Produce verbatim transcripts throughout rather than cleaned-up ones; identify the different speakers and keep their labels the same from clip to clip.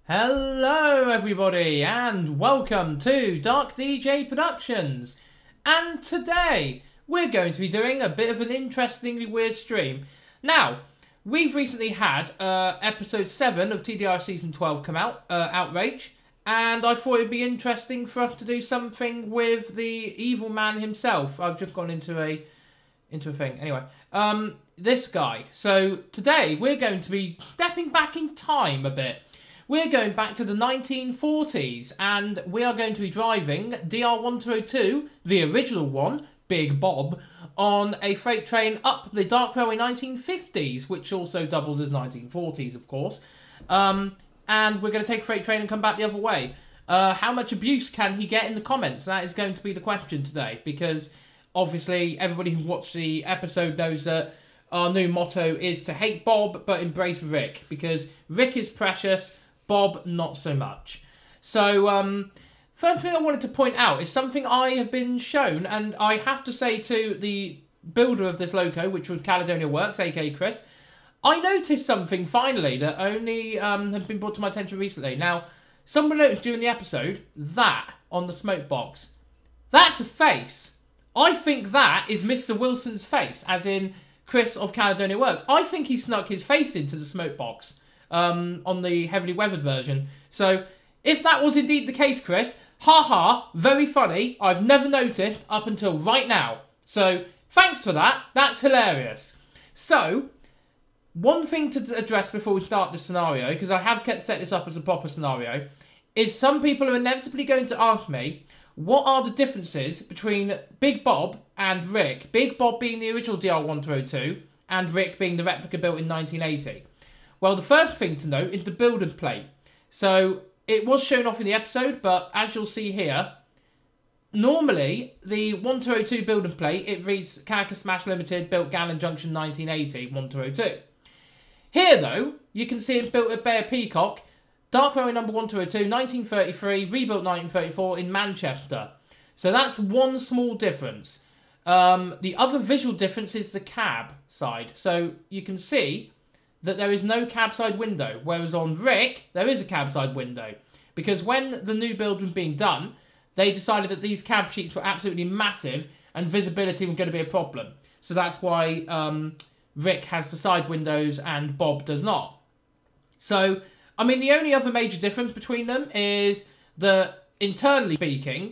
Speaker 1: Hello everybody and welcome to Dark D J Productions, and today we're going to be doing a bit of an interestingly weird stream. Now, we've recently had uh, episode seven of T D R season twelve come out, uh, Outrage, and I thought it'd be interesting for us to do something with the evil man himself. I've just gone into a into a thing. Anyway, um, this guy. So today we're going to be stepping back in time a bit. We're going back to the nineteen forties, and we are going to be driving D R one two oh two, the original one, Big Bob, on a freight train up the Dark Railway nineteen fifties, which also doubles as nineteen forties, of course. Um, and we're going to take a freight train and come back the other way. Uh, how much abuse can he get in the comments? That is going to be the question today, because obviously everybody who watched the episode knows that our new motto is to hate Bob, but embrace Rick, because Rick is precious, Bob, not so much. So, um, first thing I wanted to point out is something I have been shown, and I have to say to the builder of this loco, which was Caledonia Works, aka Chris, I noticed something finally that only um, had been brought to my attention recently. Now, someone noticed during the episode that on the smoke box, that's a face. I think that is Mister Wilson's face, as in Chris of Caledonia Works. I think he snuck his face into the smoke box. Um, on the heavily weathered version. So, if that was indeed the case, Chris, haha, very funny. I've never noticed up until right now. So, thanks for that. That's hilarious. So, one thing to address before we start this scenario, because I have kept set this up as a proper scenario, is some people are inevitably going to ask me, what are the differences between Big Bob and Rick? Big Bob being the original D R one two oh two, and Rick being the replica built in nineteen eighty. Well, the first thing to note is the builder's plate. So, it was shown off in the episode, but as you'll see here, normally, the one two oh two builder's plate, it reads Character Smash Limited, built Gallon Junction nineteen eighty, one two oh two. Here, though, you can see it built at Bear Peacock, Dark Railway number one two oh two, nineteen thirty-three, rebuilt nineteen thirty-four in Manchester. So that's one small difference. Um, the other visual difference is the cab side. So, you can see that there is no cab side window, whereas on Rick, there is a cab side window. Because when the new build was being done, they decided that these cab sheets were absolutely massive and visibility was going to be a problem. So that's why um, Rick has the side windows and Bob does not. So, I mean, the only other major difference between them is that, internally speaking,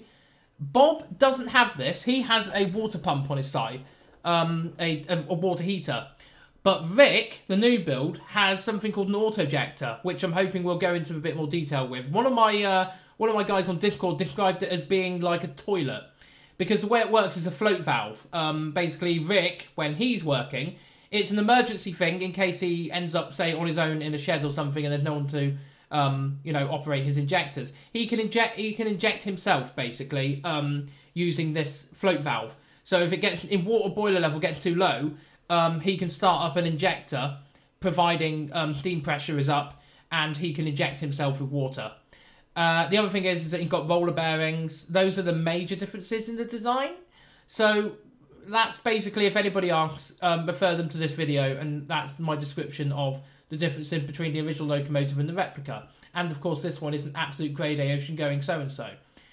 Speaker 1: Bob doesn't have this. He has a water pump on his side, um, a, a, a water heater. But Rick, the new build, has something called an auto-ejector, which I'm hoping we'll go into a bit more detail with. One of my uh, one of my guys on Discord described it as being like a toilet, because the way it works is a float valve. Um, basically, Rick, when he's working, it's an emergency thing in case he ends up, say, on his own in a shed or something, and there's no one to, um, you know, operate his injectors. He can inject, he can inject himself basically um, using this float valve. So if it gets in water boiler level getting too low, Um, he can start up an injector, providing um, steam pressure is up, and he can inject himself with water. Uh, the other thing is, is that he's got roller bearings. Those are the major differences in the design. So that's basically, if anybody asks, um, refer them to this video, and that's my description of the difference in between the original locomotive and the replica. And of course, this one is an absolute grade A ocean-going so-and-so.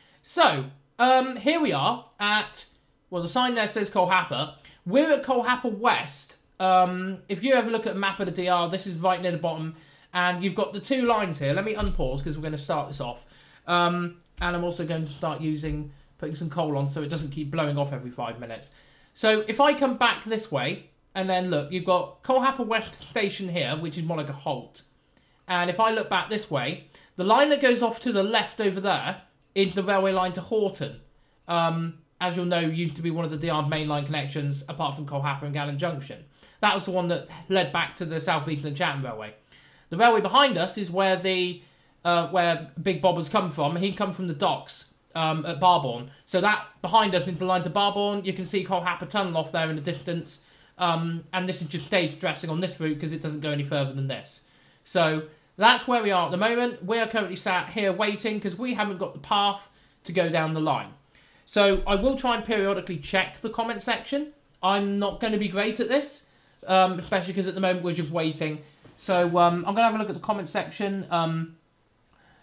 Speaker 1: So, um, here we are at, well, the sign there says Colhapper. We're at Colhapper West. Um, if you ever look at a map of the D R, this is right near the bottom. And you've got the two lines here. Let me unpause because we're going to start this off. Um, and I'm also going to start using, putting some coal on so it doesn't keep blowing off every five minutes. So if I come back this way, and then look, you've got Colhapper West Station here, which is more like a halt. And if I look back this way, the line that goes off to the left over there is the railway line to Horton. Um... As you'll know, used to be one of the D R mainline connections, apart from Colhapper and Gallon Junction. That was the one that led back to the South Eastern and Chatham Railway. The railway behind us is where the uh, where Big Bob has come from. He'd come from the docks um, at Barbourne. So that behind us is the line to Barbourne. You can see Colhapper Tunnel off there in the distance. Um, and this is just stage dressing on this route because it doesn't go any further than this. So that's where we are at the moment. We are currently sat here waiting because we haven't got the path to go down the line. So I will try and periodically check the comment section. I'm not going to be great at this, um, especially because at the moment we're just waiting. So um, I'm going to have a look at the comment section. Um,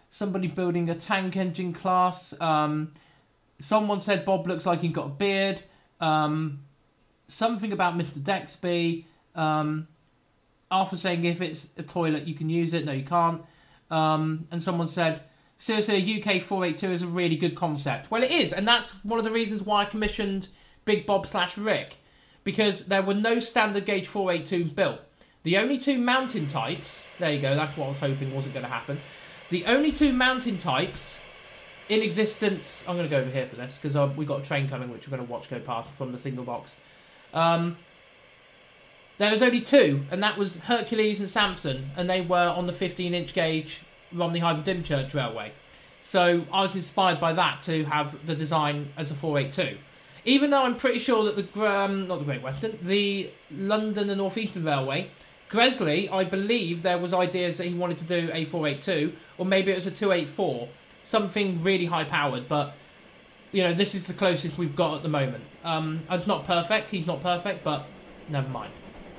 Speaker 1: somebody building a tank engine class. Um, someone said Bob looks like he's got a beard. Um, something about Mister Dexby. Um, Arthur saying if it's a toilet you can use it. No, you can't. Um, and someone said, seriously, a U K four eighty-two is a really good concept. Well, it is, and that's one of the reasons why I commissioned Big Bob slash Rick, because there were no standard gauge four eighty-two built. The only two mountain types, there you go, that's what I was hoping wasn't going to happen. The only two mountain types in existence, I'm going to go over here for this, because uh, we've got a train coming which we're going to watch go past from the signal box. Um, there was only two, and that was Hercules and Samson, and they were on the fifteen inch gauge Romney Hyde Dymchurch Railway. So I was inspired by that to have the design as a four eighty-two. Even though I'm pretty sure that the, um, not the Great Western, the London and North Eastern Railway, Gresley, I believe there was ideas that he wanted to do a four eighty-two, or maybe it was a two eighty-four, something really high powered, but, you know, this is the closest we've got at the moment. Um, it's not perfect, he's not perfect, but never mind.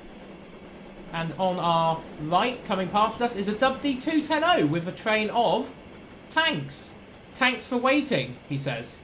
Speaker 1: And on our right, coming past us, is a W D two ten with a train of tanks. Tanks for waiting, he says.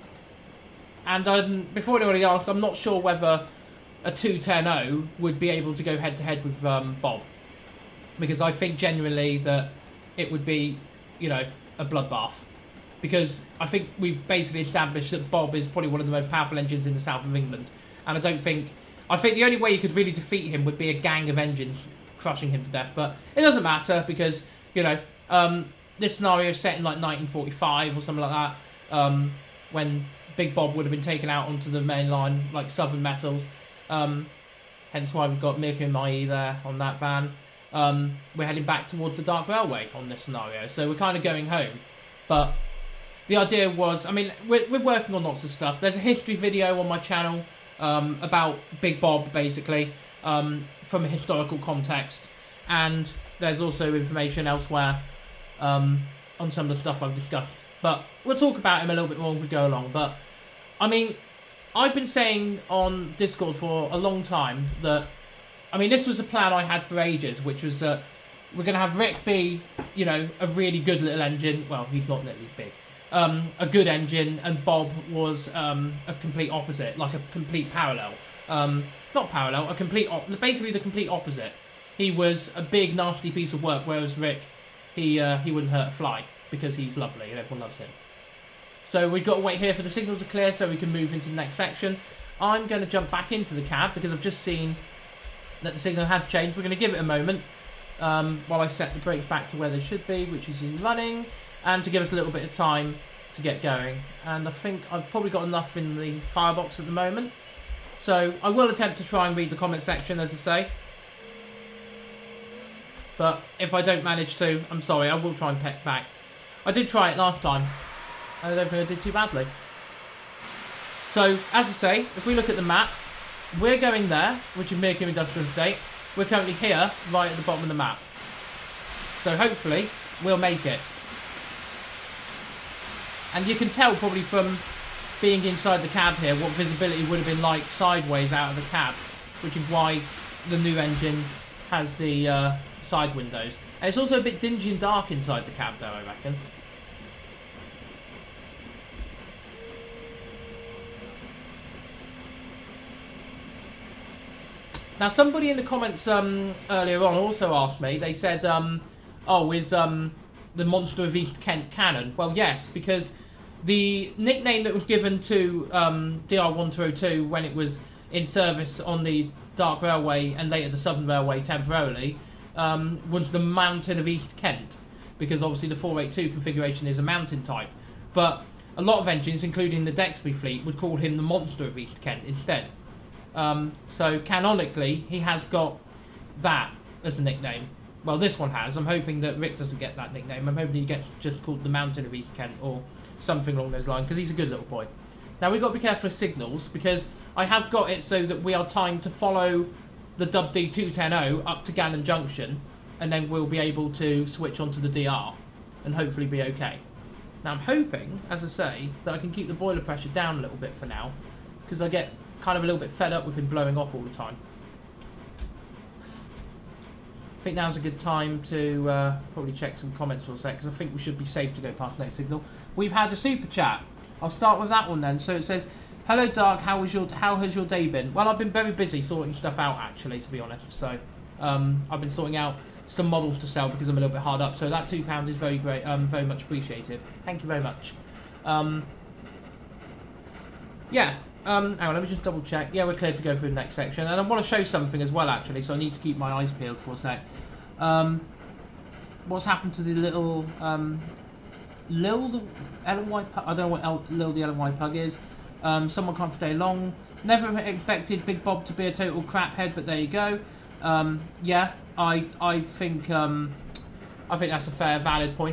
Speaker 1: And um, before anybody asks, I'm not sure whether a two ten would be able to go head-to-head with um, Bob. Because I think genuinely that it would be, you know, a bloodbath. Because I think we've basically established that Bob is probably one of the most powerful engines in the south of England. And I don't think... I think the only way you could really defeat him would be a gang of engines crushing him to death. But it doesn't matter because, you know, um, this scenario is set in like nineteen forty-five or something like that. Um, when Big Bob would have been taken out onto the main line, like Southern Metals. Um, hence why we've got Mirko and Mai there on that van. Um, we're heading back towards the Dark Railway on this scenario. So we're kind of going home. But the idea was, I mean, we're, we're working on lots of stuff. There's a history video on my channel um, about Big Bob, basically, um, from a historical context. And there's also information elsewhere um, on some of the stuff I've discussed. But we'll talk about him a little bit more as we go along. But, I mean, I've been saying on Discord for a long time that, I mean, this was a plan I had for ages, which was that we're going to have Rick be, you know, a really good little engine. Well, he's not really big. Um, a good engine, and Bob was um, a complete opposite, like a complete parallel. Um, not parallel, a complete, op basically the complete opposite. He was a big, nasty piece of work, whereas Rick, he uh, he wouldn't hurt a fly because he's lovely and everyone loves him. So we've got to wait here for the signal to clear so we can move into the next section. I'm going to jump back into the cab because I've just seen that the signal has changed. We're going to give it a moment um, while I set the brakes back to where they should be, which is in running, and to give us a little bit of time to get going. And I think I've probably got enough in the firebox at the moment. So I will attempt to try and read the comment section, as I say. But if I don't manage to, I'm sorry, I will try and peck back. I did try it last time. I don't think I did too badly. So, as I say, if we look at the map, we're going there, which is Mirko Industrial Estate. We're currently here, right at the bottom of the map. So hopefully, we'll make it. And you can tell probably from being inside the cab here what visibility would have been like sideways out of the cab, which is why the new engine has the uh, side windows. And it's also a bit dingy and dark inside the cab though, I reckon. Now, somebody in the comments um, earlier on also asked me, they said, um, oh, is um, the Monster of East Kent canon? Well, yes, because the nickname that was given to um, D R one two oh two when it was in service on the Dark Railway and later the Southern Railway temporarily um, was the Mountain of East Kent, because obviously the four eighty-two configuration is a mountain type. But a lot of engines, including the Dexby fleet, would call him the Monster of East Kent instead. Um, so canonically, he has got that as a nickname. Well, this one has. I'm hoping that Rick doesn't get that nickname. I'm hoping he gets just called the Mountain of East Kent or something along those lines, because he's a good little boy. Now, we've got to be careful of signals, because I have got it so that we are timed to follow the W D two ten up to Gannon Junction, and then we'll be able to switch onto the D R and hopefully be okay. Now, I'm hoping, as I say, that I can keep the boiler pressure down a little bit for now, because I get kind of a little bit fed up with him blowing off all the time. I think now's a good time to uh, probably check some comments for a sec, because I think we should be safe to go past next signal. We've had a super chat. I'll start with that one then. So it says, "Hello Dark, how was your how has your day been?" Well, I've been very busy sorting stuff out actually, to be honest. So um, I've been sorting out some models to sell because I'm a little bit hard up. So that two pounds is very great, um, very much appreciated. Thank you very much. Um, yeah. Um, hang on, let me just double check. Yeah, we're clear to go through the next section. And I want to show something as well, actually, so I need to keep my eyes peeled for a sec. Um, what's happened to the little... Um, Lil, the L and Y Pug? I don't know what L, Lil the L and Y Pug is. Um, someone can't stay long. Never expected Big Bob to be a total crap head, but there you go. Um, yeah, I I think um, I think that's a fair, valid point.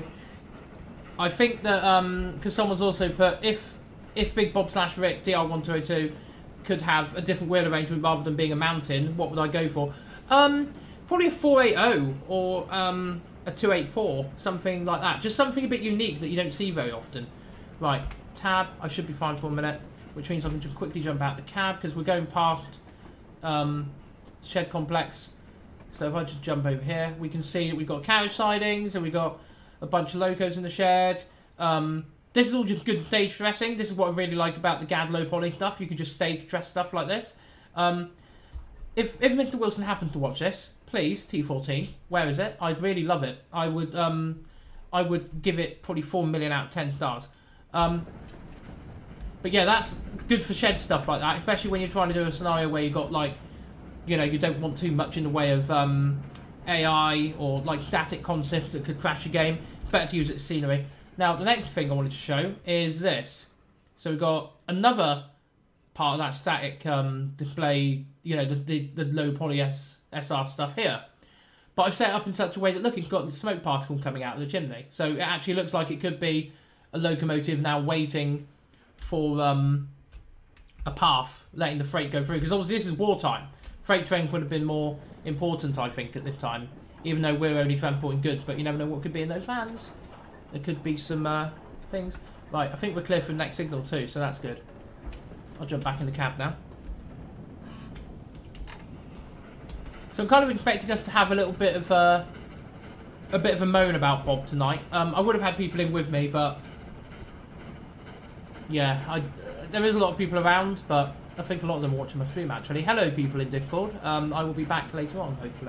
Speaker 1: I think that, because um, someone's also put, if... If Big Bob slash Rick D R one two oh two could have a different wheel arrangement rather than being a mountain, what would I go for? Um, probably a four eighty or um, a two eighty-four, something like that. Just something a bit unique that you don't see very often. Right, tab, I should be fine for a minute, which means I can just quickly jump out the cab because we're going past um, Shed Complex. So if I just jump over here, we can see that we've got carriage sidings and we've got a bunch of locos in the shed. Um, This is all just good stage dressing. This is what I really like about the G A D low poly stuff. You can just stage dress stuff like this. Um, if if Mister Wilson happened to watch this, please T fourteen. Where is it? I'd really love it. I would um, I would give it probably four million out of ten stars. Um, but yeah, that's good for shed stuff like that, especially when you're trying to do a scenario where you got like, you know, you don't want too much in the way of um, A I or like static concepts that could crash your game. It's better to use it as scenery. Now, the next thing I wanted to show is this. So we've got another part of that static um, display, you know, the, the, the low poly S, SR stuff here. But I've set it up in such a way that, look, it's got the smoke particle coming out of the chimney. So it actually looks like it could be a locomotive now waiting for um, a path, letting the freight go through. Because obviously this is wartime. Freight train would have been more important, I think, at this time. Even though we're only transporting goods, but you never know what could be in those vans. There could be some uh, things. Right, I think we're clear for the next signal too, so that's good. I'll jump back in the cab now. So I'm kind of expecting us to have a little bit of a, a bit of a moan about Bob tonight. Um, I would have had people in with me, but yeah, I, there is a lot of people around, but I think a lot of them are watching my stream actually. Hello, people in Discord. Um, I will be back later on, hopefully.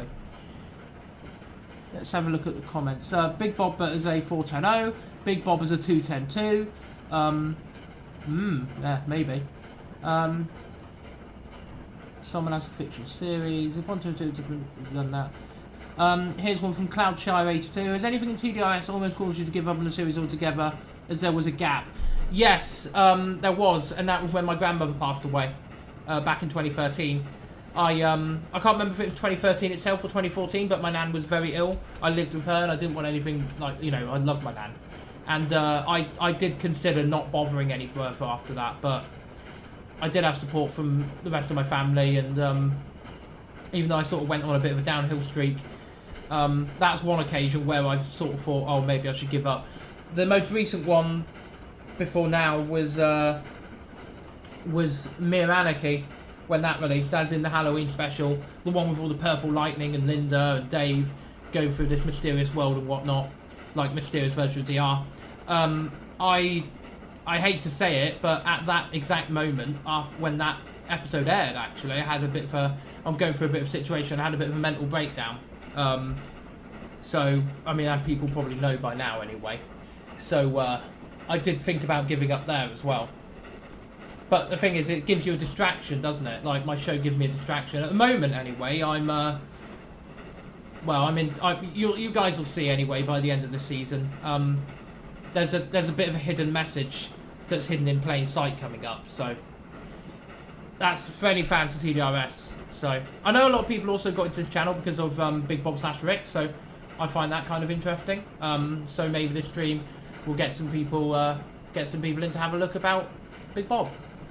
Speaker 1: Let's have a look at the comments. Uh, Big Bob is a four ten oh. Big Bob is a two ten two. Um, hmm, yeah, maybe. Um, someone has a fictional series. one two two different done that. Um, here's one from Cloudshire eighty-two. Has anything in T D R S almost caused you to give up on the series altogether, as there was a gap? Yes, um, there was, and that was when my grandmother passed away uh, back in twenty thirteen. I um I can't remember if it was twenty thirteen itself or twenty fourteen, but my nan was very ill. I lived with her and I didn't want anything like, you know, I loved my nan. And uh, I, I did consider not bothering any further after that, but I did have support from the rest of my family, and um, even though I sort of went on a bit of a downhill streak, um, that's one occasion where I've sort of thought, oh, maybe I should give up. The most recent one before now was uh, was Mere Anarchy. When that released, as in the Halloween special, the one with all the purple lightning and Linda and Dave going through this mysterious world and whatnot, like mysterious version of D R. Um, I I hate to say it, but at that exact moment, after, when that episode aired, actually, I had a bit of a, I'm going through a bit of a situation, I had a bit of a mental breakdown. Um, so, I mean, and people probably know by now anyway. So, uh, I did think about giving up there as well. But the thing is, it gives you a distraction, doesn't it? Like, my show gives me a distraction. At the moment, anyway, I'm, uh... Well, I mean, I, you, you guys will see anyway by the end of the season. Um, there's a there's a bit of a hidden message that's hidden in plain sight coming up, so... That's for any fans of T D R S. So, I know a lot of people also got into the channel because of um, Big Bob slash Rick, so I find that kind of interesting. Um, so maybe this stream will get some people, uh, get some people in to have a look about Big Bob.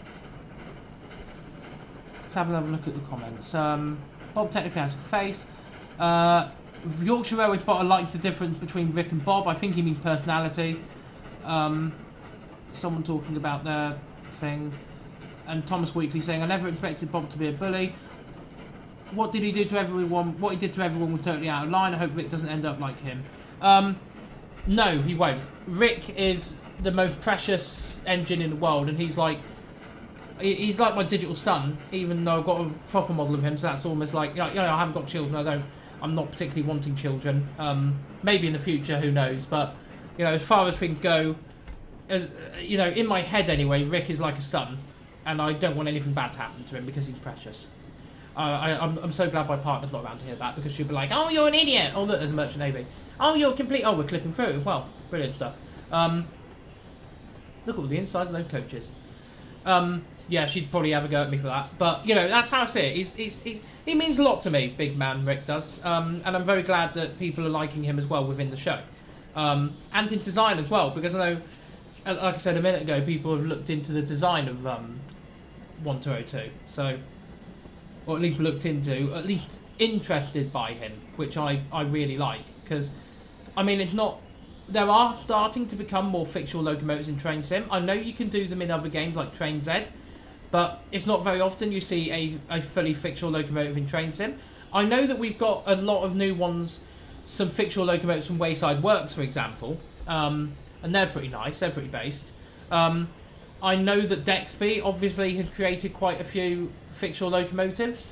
Speaker 1: Have a look at the comments. Um, Bob technically has a face. Uh, Yorkshire Railway Spotter likes the difference between Rick and Bob. I think he means personality. Um, someone talking about their thing. And Thomas Weekly saying, I never expected Bob to be a bully. what did he do to everyone? What he did to everyone was totally out of line. I hope Rick doesn't end up like him. Um, no, he won't. Rick is the most precious engine in the world, and he's like, he's like my digital son. Even though I've got a proper model of him, so that's almost like, you know, I haven't got children. I don't. I'm not particularly wanting children. Um, maybe in the future, who knows? But you know, as far as things go, as you know, in my head anyway, Rick is like a son, and I don't want anything bad to happen to him because he's precious. Uh, I, I'm, I'm so glad my partner's not around to hear that, because she'll be like, "Oh, you're an idiot!" Oh, look, there's a merchant navy. Oh, you're complete. Oh, we're clipping through. Well, brilliant stuff. Um, look at all the insides of those coaches. Um, yeah, she'd probably have a go at me for that, but you know, that's how I see it. He's, he's, he's, he means a lot to me, big man Rick does, um, and I'm very glad that people are liking him as well within the show, um, and in design as well, because I know, like I said a minute ago, people have looked into the design of um, one two oh two, so, or at least looked into, at least interested by him, which I, I really like, because, I mean, it's not, there are starting to become more fictional locomotives in Train Sim. I know you can do them in other games like Train Z, but it's not very often you see a, a fully fictional locomotive in Train Sim. I know that we've got a lot of new ones, some fictional locomotives from Wayside Works, for example, um, and they're pretty nice, they're pretty based. Um, I know that Dexby obviously had created quite a few fictional locomotives,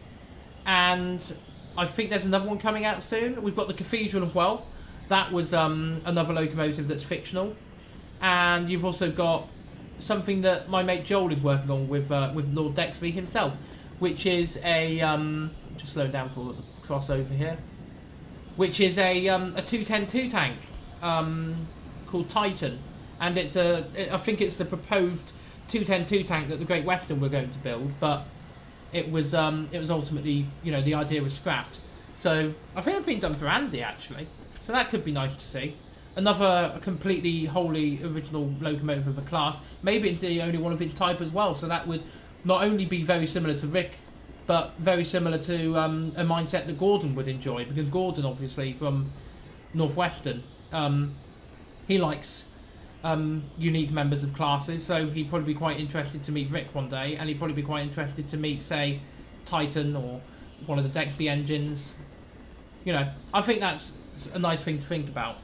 Speaker 1: and I think there's another one coming out soon. We've got the Cathedral as well. That was um, another locomotive that's fictional. And you've also got something that my mate Joel is working on with uh, with Lord Dexby himself, which is a... Um, just slow down for the crossover here. Which is a, um, a two ten two tank um, called Titan. And it's a... I think it's the proposed two ten two tank that the Great Western were going to build, but it was um, it was ultimately, you know, the idea was scrapped. So I think it's been done for Andy, actually. So that could be nice to see. Another completely, wholly original locomotive of a class. Maybe it's the only one of its type as well. So that would not only be very similar to Rick, but very similar to um, a mindset that Gordon would enjoy. Because Gordon, obviously, from Northwestern, um, he likes um, unique members of classes. So he'd probably be quite interested to meet Rick one day. And he'd probably be quite interested to meet, say, Titan or one of the Dexby engines. You know, I think that's a nice thing to think about.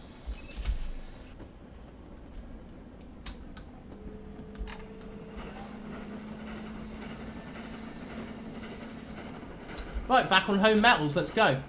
Speaker 1: Right, back on home metals, let's go.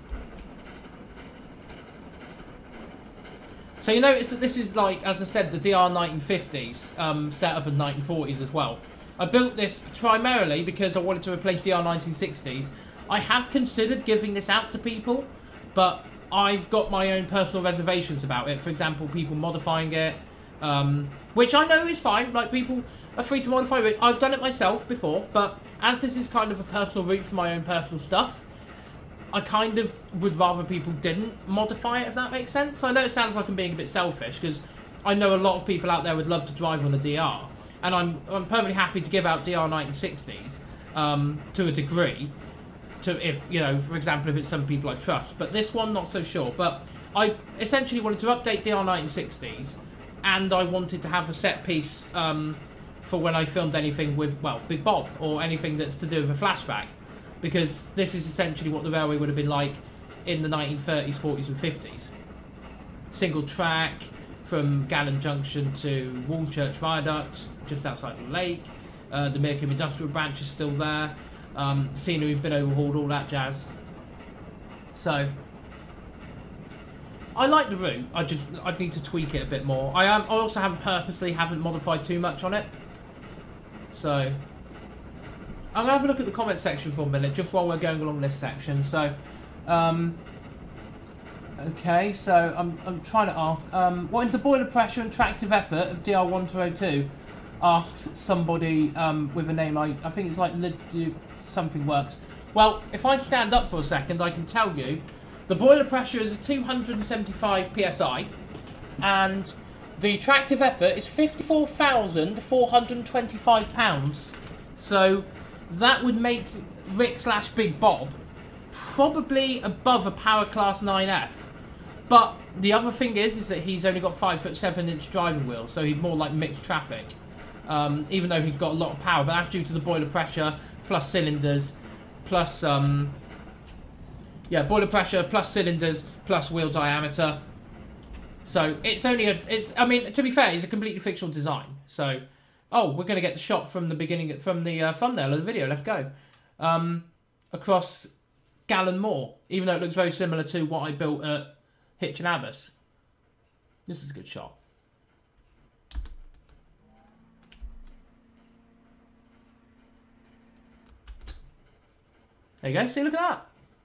Speaker 1: So you notice that this is like, as I said, the D R nineteen fifties um, setup of nineteen forties as well. I built this primarily because I wanted to replace D R nineteen sixties. I have considered giving this out to people, but I've got my own personal reservations about it. For example, people modifying it, um, which I know is fine. Like, people are free to modify it. I've done it myself before, but as this is kind of a personal route for my own personal stuff, I kind of would rather people didn't modify it, if that makes sense. I know it sounds like I'm being a bit selfish, because I know a lot of people out there would love to drive on a D R, and I'm, I'm perfectly happy to give out D R nineteen sixties um, to a degree. To if, you know, for example, if it's some people I trust. But this one, not so sure. But I essentially wanted to update D R nineteen sixties, and I wanted to have a set piece um, for when I filmed anything with, well, Big Bob, or anything that's to do with a flashback. Because this is essentially what the railway would have been like in the nineteen thirties, forties and fifties. Single track from Gannon Junction to Woolchurch Viaduct, just outside the lake. Uh, the Mirkham Industrial Branch is still there. Um, scenery's been overhauled, all that jazz. So I like the route. I just I need to tweak it a bit more. I am. I also haven't purposely haven't modified too much on it. So I'm gonna have a look at the comment section for a minute, just while we're going along this section. So, um, okay. So I'm I'm trying to ask. Um, what is the boiler pressure and tractive effort of D R one two oh two? Asks somebody um, with a name I I think it's like Lid something works. Well, if I stand up for a second, I can tell you the boiler pressure is two hundred seventy-five P S I, and the tractive effort is fifty-four thousand four hundred twenty-five pounds. So that would make Rick slash Big Bob probably above a power class nine F. But the other thing is, is that he's only got five foot seven inch driving wheels, so he's more like mixed traffic. Um, even though he's got a lot of power, but that's due to the boiler pressure plus cylinders plus um, yeah, boiler pressure plus cylinders plus wheel diameter. So it's only a, it's, I mean, to be fair, it's a completely fictional design. So, oh, we're going to get the shot from the beginning, from the uh, thumbnail of the video. Let's go. Um, across Gallon Moor, even though it looks very similar to what I built at Hitch and Abbas. This is a good shot. There you go. See, look at that.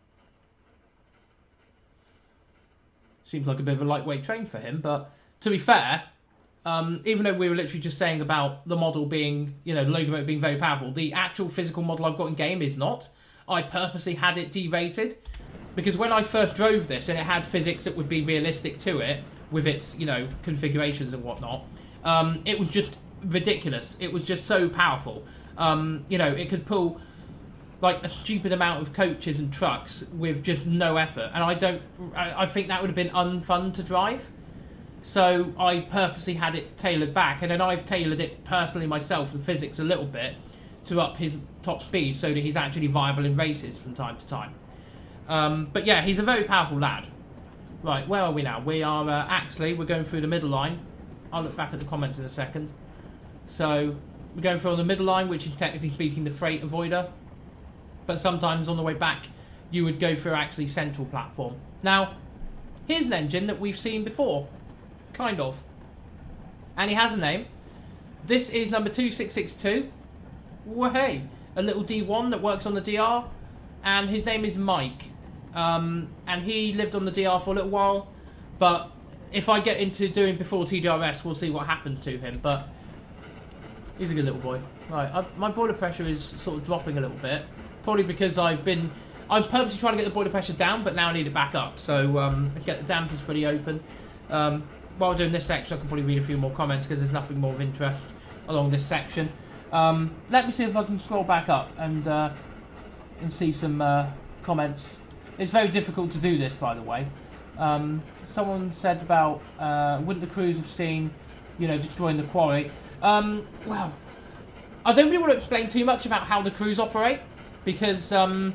Speaker 1: Seems like a bit of a lightweight train for him, but to be fair, um, even though we were literally just saying about the model being, you know, the locomotive being very powerful, the actual physical model I've got in game is not. I purposely had it derated, because when I first drove this and it had physics that would be realistic to it, with its, you know, configurations and whatnot, um, it was just ridiculous. It was just so powerful. Um, you know, it could pull like a stupid amount of coaches and trucks with just no effort, and I don't I, I think that would have been unfun to drive, so I purposely had it tailored back, and then I've tailored it personally myself, the physics a little bit, to up his top speed so that he's actually viable in races from time to time. Um, but yeah, he's a very powerful lad. Right, where are we now? We are uh, Axley. We're going through the middle line. I'll look back at the comments in a second. So we're going through on the middle line, which is technically speaking the freight avoider. But sometimes on the way back, you would go through Axley's central platform. Now, here's an engine that we've seen before. Kind of. And he has a name. This is number two six six two. Whoa-hey. A little D one that works on the D R. And his name is Mike. Um, and he lived on the D R for a little while. But if I get into doing before T D R S, we'll see what happened to him. But he's a good little boy. Right, I, my boiler pressure is sort of dropping a little bit. Probably because I've been... I'm purposely trying to get the boiler pressure down, but now I need it back up. So, um, get the dampers fully open. Um, while doing this section, I can probably read a few more comments because there's nothing more of interest along this section. Um, let me see if I can scroll back up and uh, and see some uh, comments. It's very difficult to do this, by the way. Um, someone said about, uh, wouldn't the crews have seen, you know, destroying the quarry? Um, well, I don't really want to explain too much about how the crews operate, because um,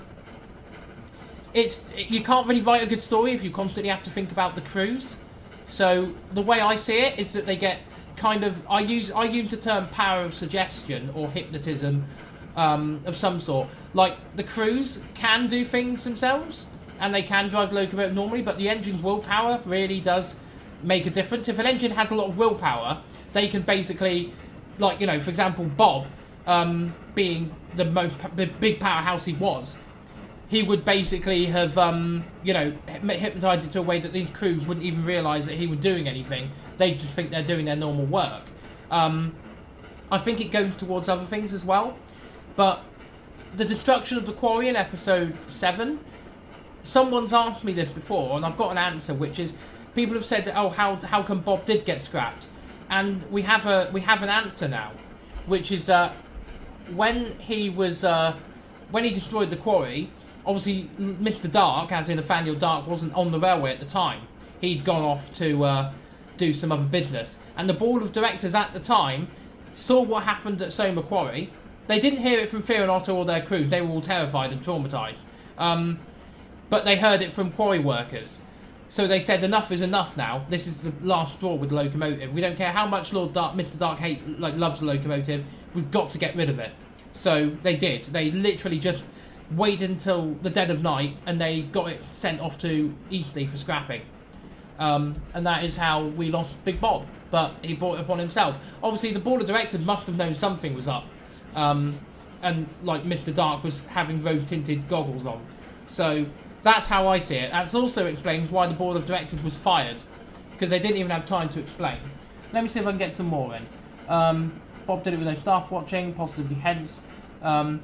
Speaker 1: it's you can't really write a good story if you constantly have to think about the crews. So the way I see it is that they get kind of, I use I use the term power of suggestion or hypnotism um, of some sort. Like, the crews can do things themselves and they can drive the locomotive normally, but the engine's willpower really does make a difference. If an engine has a lot of willpower, they can basically, like, you know, for example, Bob, um, being the most the big powerhouse he was, he would basically have, um, you know, hypnotised into a way that the crew wouldn't even realise that he was doing anything. They just think they're doing their normal work. Um, I think it goes towards other things as well. But the destruction of the quarry in episode seven, someone's asked me this before, and I've got an answer, which is, people have said, oh, how how come Bob did get scrapped? And we have a we have an answer now, which is uh, when he was uh, when he destroyed the quarry. Obviously, Mister Dark, as in Nathaniel Dark, wasn't on the railway at the time. He'd gone off to uh, do some other business. And the board of directors at the time saw what happened at Soma Quarry. They didn't hear it from Fear and Otto or their crew. They were all terrified and traumatised. Um, but they heard it from quarry workers. So they said, enough is enough now. This is the last straw with the locomotive. We don't care how much Lord Dark, Mister Dark hate, like, loves the locomotive. We've got to get rid of it. So they did. They literally just waited until the dead of night, and they got it sent off to Eastleigh for scrapping. Um, and that is how we lost Big Bob. But he brought it upon himself. Obviously, the board of directors must have known something was up. Um, and, like, Mister Dark was having rose-tinted goggles on. So that's how I see it. That's also explains why the board of directors was fired, because they didn't even have time to explain. Let me see if I can get some more in. Um, Bob did it with no staff watching, possibly hence. Um,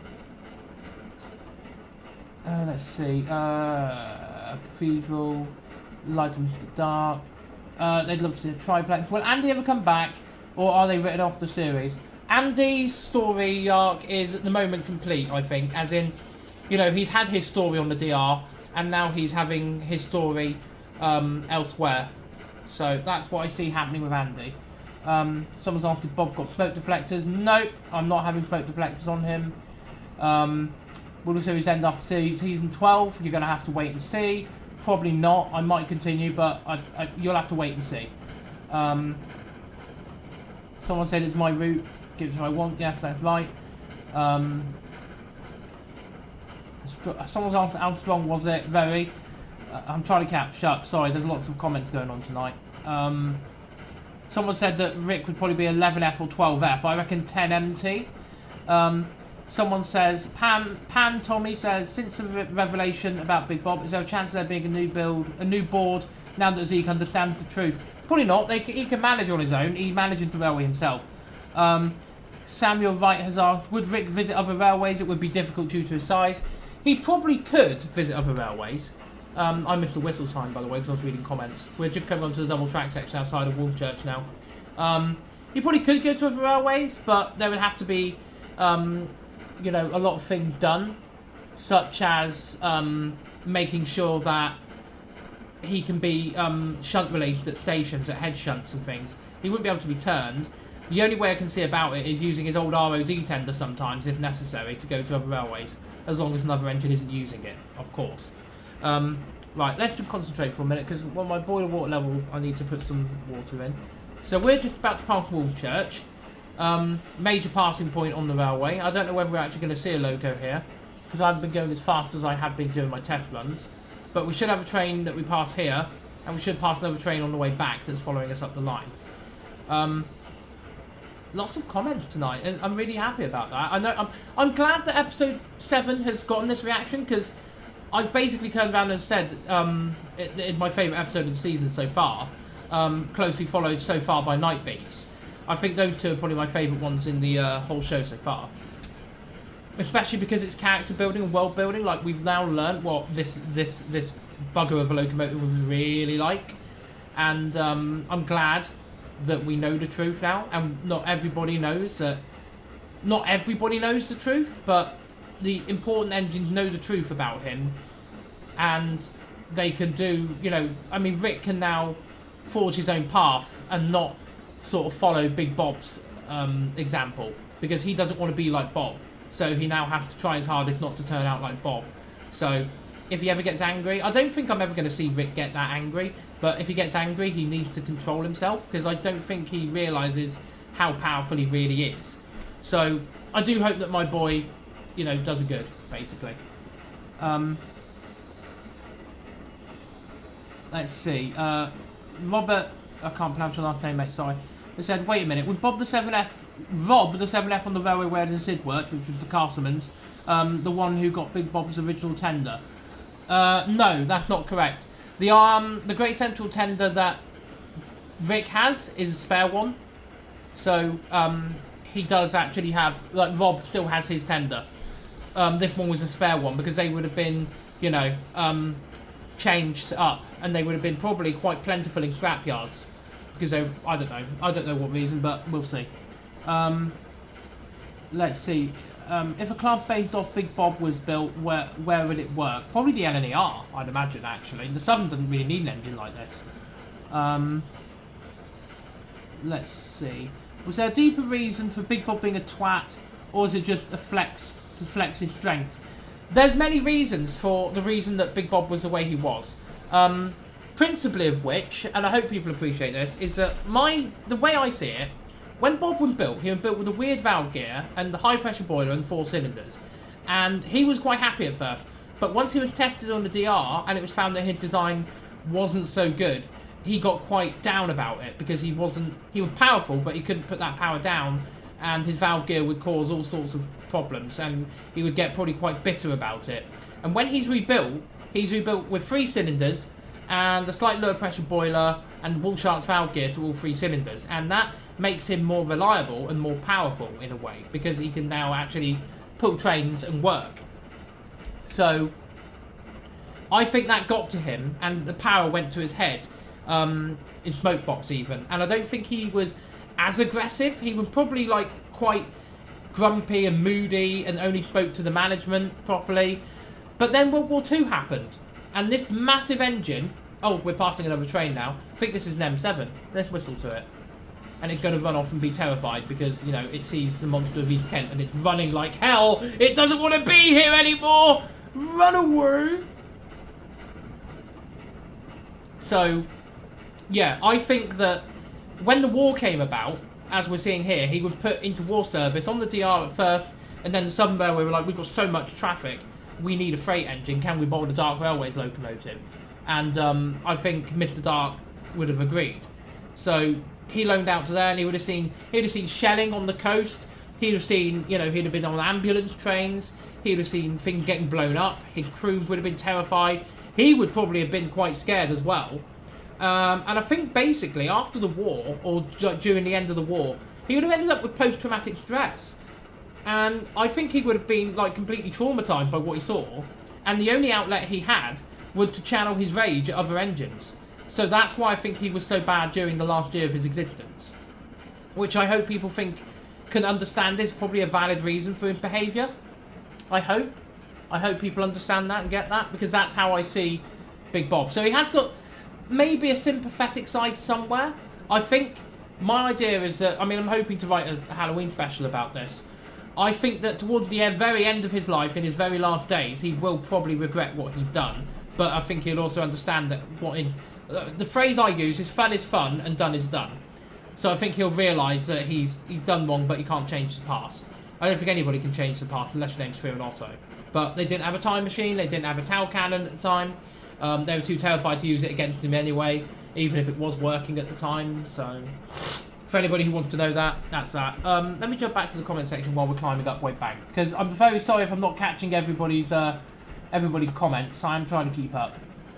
Speaker 1: Uh, let's see, uh, Cathedral, Light and Dark, uh, they'd love to see a triplex. Will Andy ever come back, or are they written off the series? Andy's story arc is at the moment complete, I think, as in, you know, he's had his story on the D R, and now he's having his story um, elsewhere. So that's what I see happening with Andy. Um, someone's asked if Bob got smoke deflectors. Nope, I'm not having smoke deflectors on him. Um... Will the series end after season twelve? You're going to have to wait and see. Probably not. I might continue, but I, I, you'll have to wait and see. Um, someone said it's my route. Give it what I want. Yes, that's right. Um, someone's asked how strong was it? Very. Uh, I'm trying to catch up. Sorry, there's lots of comments going on tonight. Um, someone said that Rick would probably be eleven F or twelve F. I reckon ten M T. Um, someone says, Pam, Pan Tommy says, since the re revelation about Big Bob, is there a chance of there being a new build, a new board, now that Zeke understands the truth? Probably not. They, he can manage on his own. He managed the railway himself. Um, Samuel Wright has asked, would Rick visit other railways? It would be difficult due to his size. He probably could visit other railways. Um, I missed the whistle time, by the way, because I was reading comments. We're just coming on to the double track section outside of Woolchurch now. Um, he probably could go to other railways, but there would have to be, um, you know, a lot of things done, such as um, making sure that he can be um, shunt related at stations, at head shunts and things. He wouldn't be able to be turned. The only way I can see about it is using his old R O D tender sometimes, if necessary, to go to other railways, as long as another engine isn't using it, of course. Um, right, let's just concentrate for a minute, because well, my boiler water level, I need to put some water in. So we're just about to pass Woolchurch. Um, major passing point on the railway. I don't know whether we're actually going to see a loco here, because I haven't been going as fast as I have been doing my test runs. But we should have a train that we pass here, and we should pass another train on the way back that's following us up the line. Um, lots of comments tonight, and I'm really happy about that. I know I'm, I'm glad that episode seven has gotten this reaction, because I basically turned around and said um, it, in my favourite episode of the season so far, um, closely followed so far by Night Beats. I think those two are probably my favourite ones in the uh, whole show so far. Especially because it's character building and world building. Like, we've now learned what this this this bugger of a locomotive was really like. And um, I'm glad that we know the truth now. And not everybody knows that... Not everybody knows the truth, but the important engines know the truth about him. And they can do, you know... I mean, Rick can now forge his own path and not sort of follow Big Bob's um, example, because he doesn't want to be like Bob, so he now has to try his hardest not to turn out like Bob. So if he ever gets angry, I don't think I'm ever going to see Rick get that angry, but if he gets angry, he needs to control himself, because I don't think he realises how powerful he really is. So I do hope that my boy, you know, does a good, basically. Um, let's see. Uh, Robert, I can't pronounce your last name, mate, sorry. They said, wait a minute, was Bob the seven F, Rob the seven F on the railway where the Sid worked, which was the Castlemans, um, the one who got Big Bob's original tender? Uh, no, that's not correct. The um, the Great Central tender that Rick has is a spare one. So, um, he does actually have, like, Rob still has his tender. Um, this one was a spare one, because they would have been, you know, um, changed up, and they would have been probably quite plentiful in scrapyards. Because they, I don't know, I don't know what reason, but we'll see. Um, let's see. Um, if a class based off Big Bob was built, where where would it work? Probably the L N E R, I'd imagine, actually. The Southern doesn't really need an engine like this. Um, let's see. Was there a deeper reason for Big Bob being a twat, or is it just a flex to flex his strength? There's many reasons for the reason that Big Bob was the way he was. Um... Principally of which, and I hope people appreciate this, is that my the way I see it, when Bob was built, he was built with a weird valve gear and the high pressure boiler and four cylinders, and he was quite happy at first. But once he was tested on the D R and it was found that his design wasn't so good, he got quite down about it, because he wasn't he was powerful, but he couldn't put that power down, and his valve gear would cause all sorts of problems, and he would get probably quite bitter about it. And when he's rebuilt, he's rebuilt with three cylinders and a slight lower pressure boiler and Woolshark's valve gear to all three cylinders, and that makes him more reliable and more powerful in a way, because he can now actually pull trains and work. So I think that got to him, and the power went to his head, um, in Smokebox even, and I don't think he was as aggressive. He was probably like quite grumpy and moody and only spoke to the management properly. But then World War Two happened, and this massive engine... Oh, we're passing another train now. I think this is an M seven. Let's whistle to it. and it's going to run off and be terrified because, you know, it sees the monster of East Kent and it's running like hell. It doesn't want to be here anymore. Run away. So, yeah, I think that when the war came about, as we're seeing here, he would put into war service on the D R at first, and then the Southern Railway were like, we've got so much traffic, we need a freight engine, can we borrow the Dark Railways locomotive? And um, I think Mister Dark would have agreed. So he loaned out to there, and he would have seen he'd have seen shelling on the coast. He'd have seen, you know, he'd have been on ambulance trains. He'd have seen things getting blown up. His crew would have been terrified. He would probably have been quite scared as well. Um, and I think basically after the war, or during the end of the war, he would have ended up with post-traumatic stress. And I think he would have been like completely traumatized by what he saw. And the only outlet he had was to channel his rage at other engines. So that's why I think he was so bad during the last year of his existence. Which I hope people think can understand is probably a valid reason for his behaviour. I hope. I hope people understand that and get that, because that's how I see Big Bob. So he has got maybe a sympathetic side somewhere. I think my idea is that, I mean, I'm hoping to write a Halloween special about this. I think that towards the very end of his life, in his very last days, he will probably regret what he'd done. But I think he'll also understand that what in... The phrase I use is fun is fun and done is done. So I think he'll realise that he's he's done wrong, but he can't change the past. I don't think anybody can change the past unless your name's Fear Otto. But they didn't have a time machine, they didn't have a Tau cannon at the time. Um, they were too terrified to use it against him anyway, even if it was working at the time. So for anybody who wants to know that, that's that. Um, let me jump back to the comment section while we're climbing up Way Bank, because I'm very sorry if I'm not catching everybody's uh, everybody's comments. I'm trying to keep up.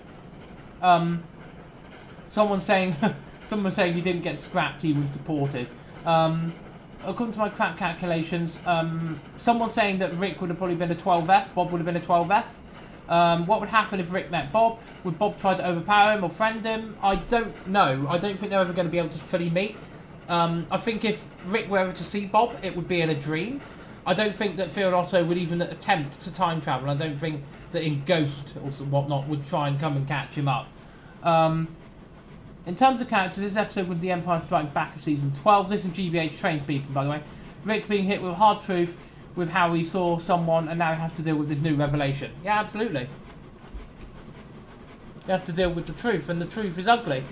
Speaker 1: Um, someone saying, someone saying he didn't get scrapped, he was deported. Um, according to my crap calculations, um, someone saying that Rick would have probably been a twelve F, Bob would have been a twelve F. Um, what would happen if Rick met Bob? Would Bob try to overpower him or friend him? I don't know. I don't think they're ever going to be able to fully meet. Um, I think if Rick were ever to see Bob, it would be in a dream. I don't think that Fear Otto would even attempt to time travel. I don't think that in Ghost or whatnot would try and come and catch him up. Um, in terms of characters, this episode was The Empire Strikes Back of Season twelve. This is G B H Train speaking, by the way. Rick being hit with a hard truth with how he saw someone, and now he has to deal with this new revelation. Yeah, absolutely. You have to deal with the truth, and the truth is ugly.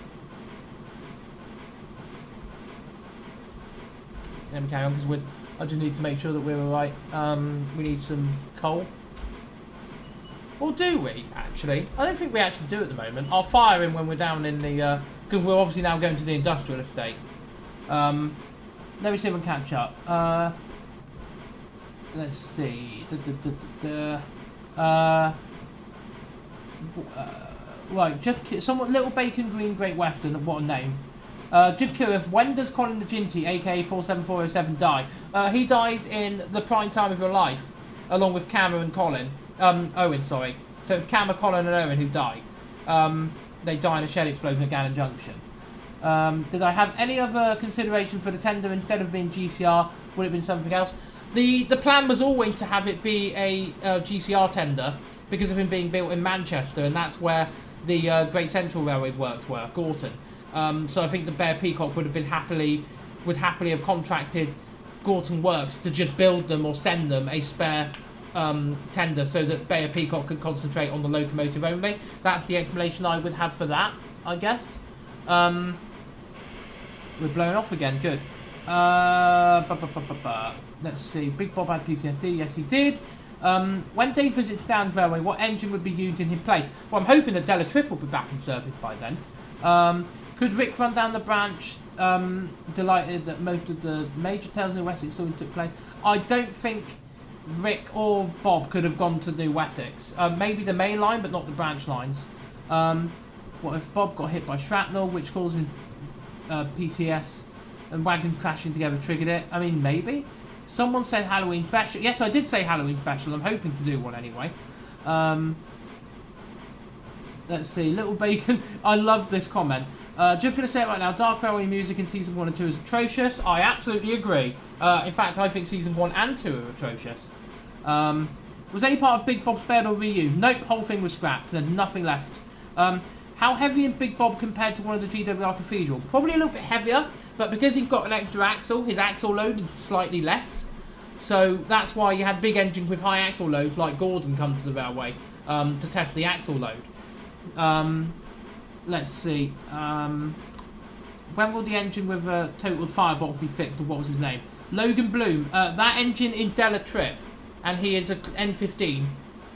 Speaker 1: Let me carry on, because I just need to make sure that we're alright. Um, we need some coal. Or do we, actually? I don't think we actually do at the moment. I'll fire him when we're down in the... Because uh, we're obviously now going to the industrial estate. Um, let me see if I can catch up. Uh... Let's see. Da, da, da, da, da. Uh, uh, right, just somewhat Little Bacon Green Great Western. What a name. Uh, just curious, when does Colin the Ginty, aka four seven four oh seven, die? Uh, he dies in the prime time of your life, along with Cameron and Colin. Um, Owen, sorry. So it's Cameron, Colin, and Owen who die. Um, they die in a shell explosion at Gannon Junction. Um, did I have any other consideration for the tender instead of being G C R? Would it have been something else? The the plan was always to have it be a uh, G C R tender because of him being built in Manchester, and that's where the uh, Great Central Railway works were, Gorton. Um, so I think the Bear Peacock would have been happily would happily have contracted Gorton Works to just build them or send them a spare um, tender so that Bear Peacock could concentrate on the locomotive only. That's the explanation I would have for that, I guess. Um, we're blown off again. Good. Uh, ba, ba, ba, ba, ba. Let's see. Big Bob had P T S D. Yes, he did. Um, when Dave visits Dan's Railway, what engine would be used in his place? Well, I'm hoping that Della Trip will be back in service by then. Um, could Rick run down the branch? Um, delighted that most of the major tales in New Wessex stories took place. I don't think Rick or Bob could have gone to New Wessex. Uh, maybe the main line, but not the branch lines. Um, what if Bob got hit by shrapnel, which caused uh, P T S, and wagons crashing together triggered it? I mean, maybe. Someone said Halloween special. Yes, I did say Halloween special. I'm hoping to do one anyway. Um, let's see. Little Bacon. I love this comment. Uh, just going to say it right now. Dark Railway music in Season one and two is atrocious. I absolutely agree. Uh, in fact, I think Season one and two are atrocious. Um, was any part of Big Bob's bed or reused? Nope, whole thing was scrapped. There's nothing left. Um, How heavy is Big Bob compared to one of the G W R Cathedral? Probably a little bit heavier, but because he's got an extra axle, his axle load is slightly less. So that's why you had big engines with high axle loads like Gordon come to the railway um, to test the axle load. Um, let's see. Um, when will the engine with a totaled firebox be fixed? Or what was his name? Logan Bloom. Uh, that engine is Della Trip, and he is a N fifteen.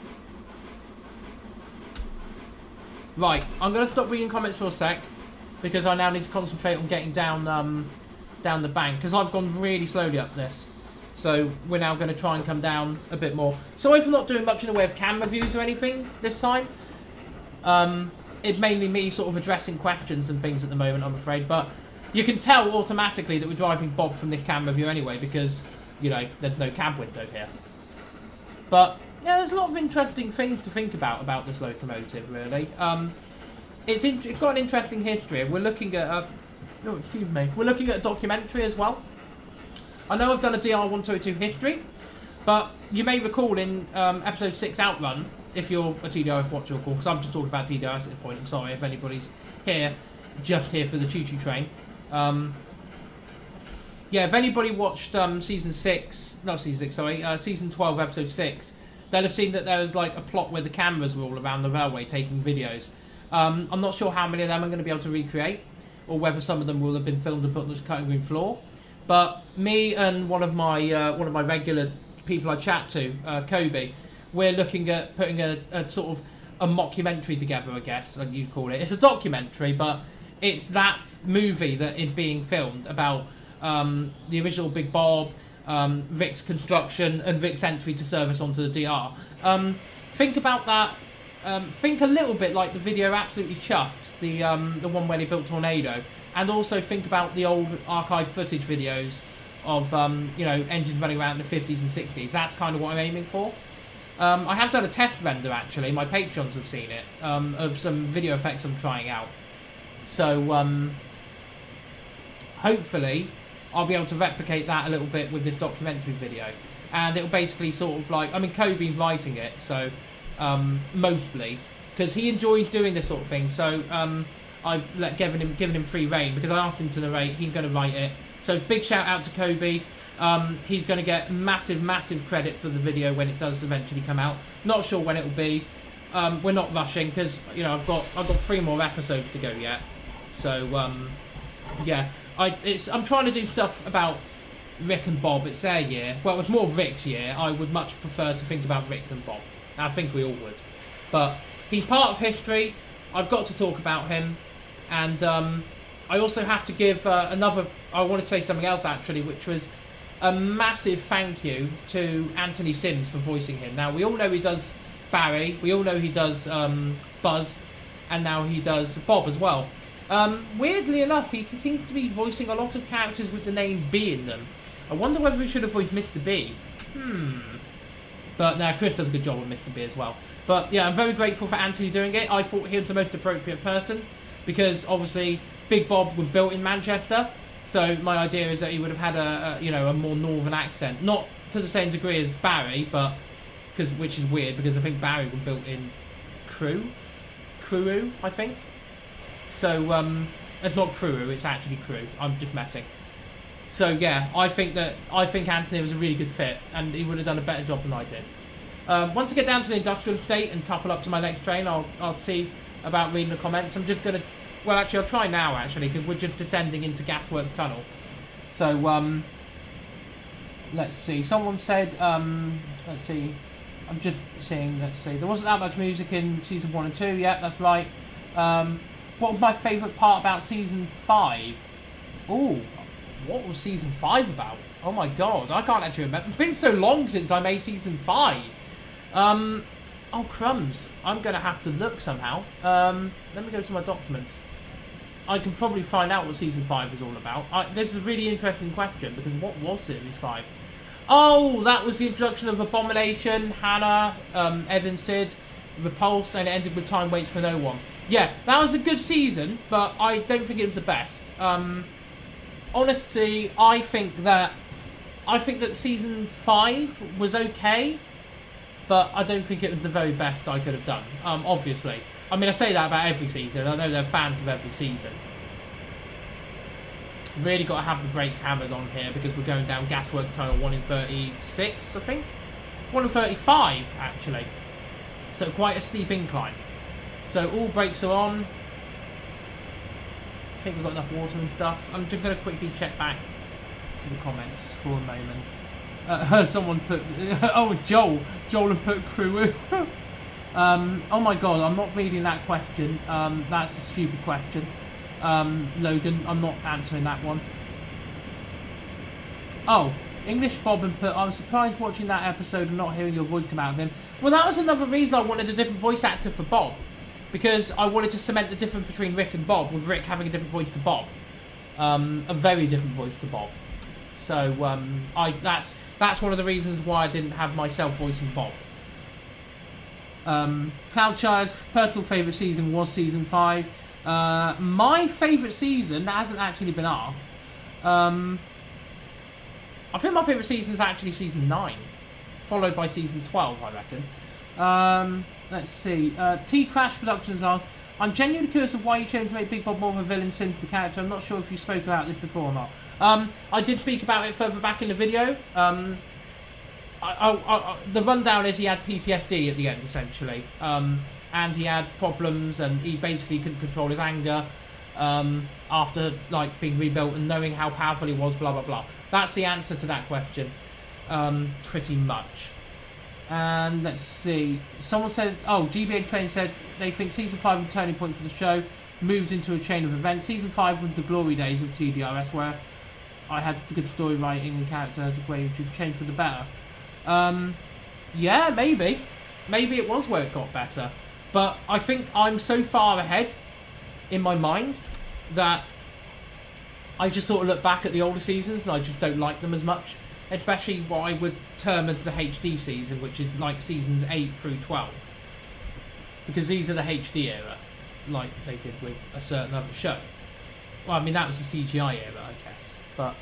Speaker 1: Right, I'm going to stop reading comments for a sec because I now need to concentrate on getting down um, down the bank because I've gone really slowly up this. So we're now going to try and come down a bit more. Sorry for not doing much in the way of camera views or anything this time. Um, it's mainly me sort of addressing questions and things at the moment, I'm afraid. But you can tell automatically that we're driving Bob from this camera view anyway because, you know, there's no cab window here. But, yeah, there's a lot of interesting things to think about about this locomotive, really. Um, it's, in, it's got an interesting history. We're looking at a... Oh, excuse me. We're looking at a documentary as well. I know I've done a D R one twenty-two history, but you may recall in um, episode six Outrun, if you're a T D R S watcher, because I'm just talking about T D R S at this point, I'm sorry if anybody's here, just here for the choo-choo train. Um, yeah, if anybody watched um, season six, not season six, sorry, uh, season twelve, episode six, they'll have seen that there was like a plot where the cameras were all around the railway taking videos. Um, I'm not sure how many of them I'm going to be able to recreate, or whether some of them will have been filmed at Butler's cutting room floor. But me and one of my uh, one of my regular people I chat to, uh, Kobe, we're looking at putting a, a sort of a mockumentary together, I guess you'd call it. It's a documentary, but it's that movie that is being filmed about um, the original Big Bob, um, Rick's construction, and Rick's entry to service onto the D R. Um, think about that. Um, think a little bit like the video Absolutely Chuffed, the um, the one when he built Tornado. And also think about the old archive footage videos of, um, you know, engines running around in the fifties and sixties. That's kind of what I'm aiming for. Um, I have done a test render, actually. My patrons have seen it, um, of some video effects I'm trying out. So, um, hopefully, I'll be able to replicate that a little bit with this documentary video. And it'll basically sort of like... I mean, Kobe's writing it, so, um, mostly. Because he enjoys doing this sort of thing, so... Um, I've let, given him given him free reign because I asked him to narrate. He's going to write it. So big shout out to Kobe. Um, he's going to get massive, massive credit for the video when it does eventually come out. Not sure when it will be. Um, we're not rushing because you know I've got I've got three more episodes to go yet. So um, yeah, I it's I'm trying to do stuff about Rick and Bob. It's their year. Well, it's more Rick's year. I would much prefer to think about Rick than Bob. I think we all would. But he's part of history. I've got to talk about him. And um, I also have to give uh, another... I wanted to say something else, actually, which was a massive thank you to Anthony Sims for voicing him. Now, we all know he does Barry. We all know he does um, Buzz. And now he does Bob as well. Um, weirdly enough, he seems to be voicing a lot of characters with the name B in them. I wonder whether he should have voiced Mister B. Hmm. But, no, Chris does a good job with Mister B as well. But, yeah, I'm very grateful for Anthony doing it. I thought he was the most appropriate person. Because obviously Big Bob was built in Manchester, so my idea is that he would have had a, a you know a more northern accent, not to the same degree as Barry, but because which is weird because I think Barry was built in Crewe, Crewe, I think. So um, it's not Crewe, it's actually Crewe. I'm just messing. So yeah, I think that I think Anthony was a really good fit, and he would have done a better job than I did. Um, once I get down to the industrial estate and couple up to my next train, I'll I'll see about reading the comments. I'm just going to... Well, actually, I'll try now, actually, because we're just descending into Gasworks Tunnel. So, um... let's see. Someone said, um... let's see. I'm just seeing, let's see. There wasn't that much music in Season one and two. Yep, that's right. Um... What was my favourite part about Season five? Ooh, what was Season five about? Oh my god, I can't actually remember. It's been so long since I made Season five. Um... Oh, crumbs. I'm going to have to look somehow. Um, let me go to my documents. I can probably find out what Season five is all about. I, this is a really interesting question, because what was Series five? Oh, that was the introduction of Abomination, Hannah, um, Ed and Sid, Repulse, and it ended with Time Waits for No One. Yeah, that was a good season, but I don't think it was the best. Um, honestly, I think that... I think that Season five was okay. But I don't think it was the very best I could have done, um, obviously. I mean, I say that about every season. I know they're fans of every season. Really got to have the brakes hammered on here because we're going down Gaswork Tunnel one in thirty-six, I think. one in thirty-five, actually. So quite a steep incline. So all brakes are on. I think we've got enough water and stuff. I'm just going to quickly check back to the comments for a moment. Uh, someone put... oh, Joel. Joel had put crew. um, oh my god, I'm not reading that question. Um, that's a stupid question. Um, Logan, I'm not answering that one. Oh, English Bob and put, I was surprised watching that episode and not hearing your voice come out of him. Well, that was another reason I wanted a different voice actor for Bob. Because I wanted to cement the difference between Rick and Bob, with Rick having a different voice to Bob. Um, a very different voice to Bob. So, um, I that's that's one of the reasons why I didn't have myself voicing Bob. Um, Cloudshire's personal favourite season was season five. Uh, my favourite season hasn't actually been asked. Um, I think my favourite season is actually season nine, followed by season twelve, I reckon. Um, let's see. Uh, T Crash Productions are. I'm genuinely curious of why you chose to make Big Bob more of a villain since the character. I'm not sure if you spoke about this before or not. Um, I did speak about it further back in the video. Um, I, I, I, the rundown is he had P T S D at the end, essentially. Um, and he had problems, and he basically couldn't control his anger um, after like being rebuilt and knowing how powerful he was, blah, blah, blah. That's the answer to that question, um, pretty much. And let's see. Someone said, oh, G B A Train said they think Season five was a turning point for the show, moved into a chain of events. Season five was the glory days of T D R S, where I had good story writing and character way to change for the better. Um, yeah, maybe. Maybe it was where it got better. But I think I'm so far ahead in my mind that I just sort of look back at the older seasons and I just don't like them as much. Especially what I would term as the H D season, which is like seasons eight through twelve. Because these are the H D era, like they did with a certain other show. Well, I mean, that was the C G I era, I guess. But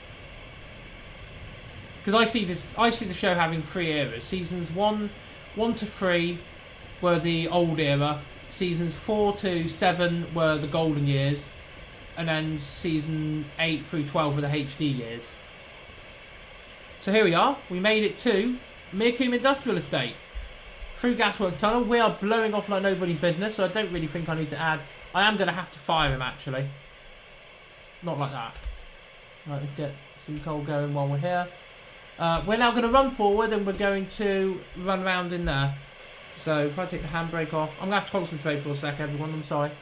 Speaker 1: because I see this, I see the show having three eras. Seasons one, one to three were the old era. Seasons four to seven were the golden years, and then season eight through twelve were the H D years. So here we are. We made it to Mirkum Industrial Estate through Gaswork Tunnel. We are blowing off like nobody's business, so I don't really think I need to add. I am going to have to fire him actually. Not like that. Right, let's get some coal going while we're here. Uh, we're now going to run forward and we're going to run around in there. So if I take the handbrake off, I'm going to have to concentrate for a sec, everyone. I'm sorry.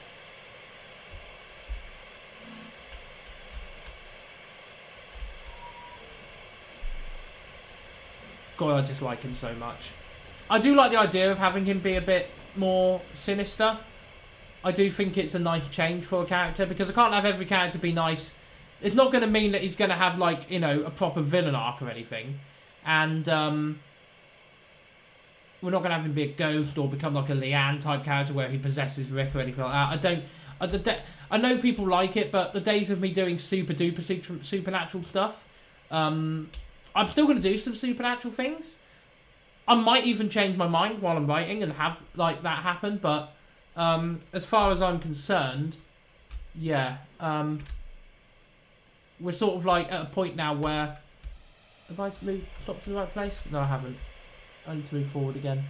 Speaker 1: God, I just like him so much. I do like the idea of having him be a bit more sinister. I do think it's a nice change for a character, because I can't have every character be nice. It's not going to mean that he's going to have, like, you know, a proper villain arc or anything. And, um... we're not going to have him be a ghost or become, like, a Leanne type character where he possesses Rick or anything like that. I don't... I, the I know people like it, but the days of me doing super-duper super, supernatural stuff... Um... I'm still going to do some supernatural things. I might even change my mind while I'm writing and have like that happen, but um, as far as I'm concerned, yeah, um, we're sort of like at a point now where... Have I moved, stopped in the right place? No, I haven't. I need to move forward again.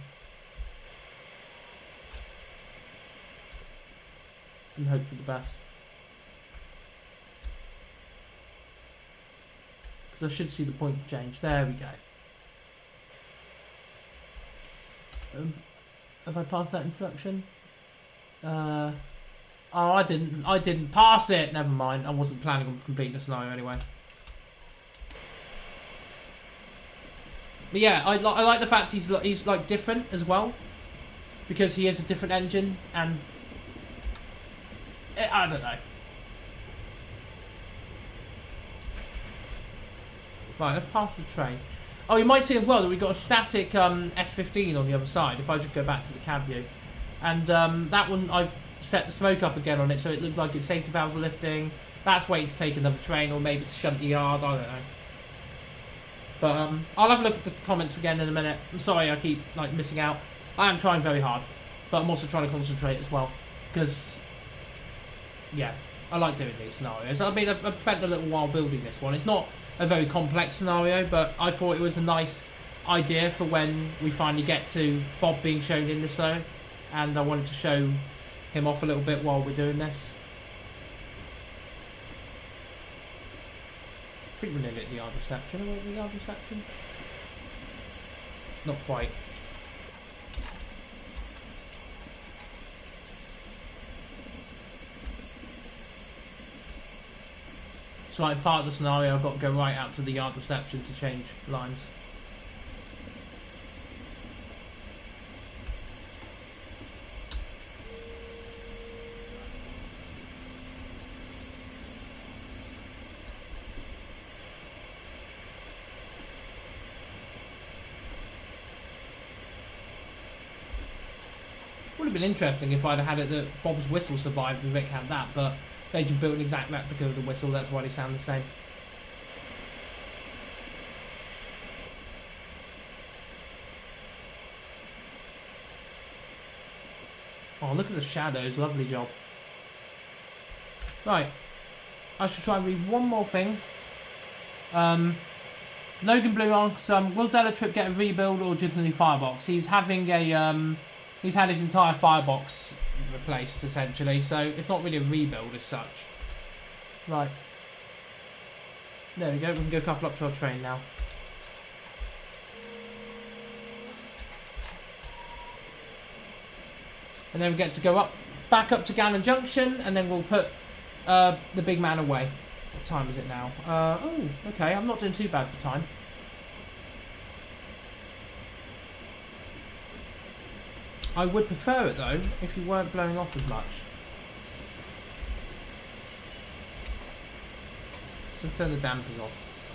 Speaker 1: And hope for the best. I should see the point of change. There we go. Um, have I passed that instruction? Uh, oh, I didn't. I didn't pass it. Never mind. I wasn't planning on completing the scenario anyway. But yeah, I, li I like the fact he's he's like different as well, because he is a different engine, and it, I don't know. Right, let's pass the train. Oh, you might see as well that we've got a static um, S fifteen on the other side, if I just go back to the cab view. And um, that one, I've set the smoke up again on it, so it looks like its safety valves are lifting. That's waiting to take another train, or maybe it's shunt the yard, I don't know. But um, I'll have a look at the comments again in a minute. I'm sorry I keep like missing out. I am trying very hard. but I'm also trying to concentrate as well, because, yeah, I like doing these scenarios. I mean, I've, I've spent a little while building this one. It's not a very complex scenario, but I thought it was a nice idea for when we finally get to Bob being shown in this zone, and I wanted to show him off a little bit while we're doing this. I think we're nearly at the yard reception. Are we at the yard reception? Not quite. So like part of the scenario, I've got to go right out to the yard reception to change lines. Would have been interesting if I'd have had it that Bob's whistle survived and Rick had that, but they just built an exact replica of the whistle, that's why they sound the same. Oh, look at the shadows, lovely job. Right, I should try and read one more thing. Um, Logan Blue asks, um, will Delatrip get a rebuild or just a new firebox? He's having a, um, he's had his entire firebox replaced, essentially, so it's not really a rebuild as such. Right. There we go, we can go couple up to our train now. And then we get to go up, back up to Gannon Junction, and then we'll put uh, the big man away. What time is it now? Uh, oh, okay, I'm not doing too bad for time. I would prefer it though, if you weren't blowing off as much. So turn the dampers off.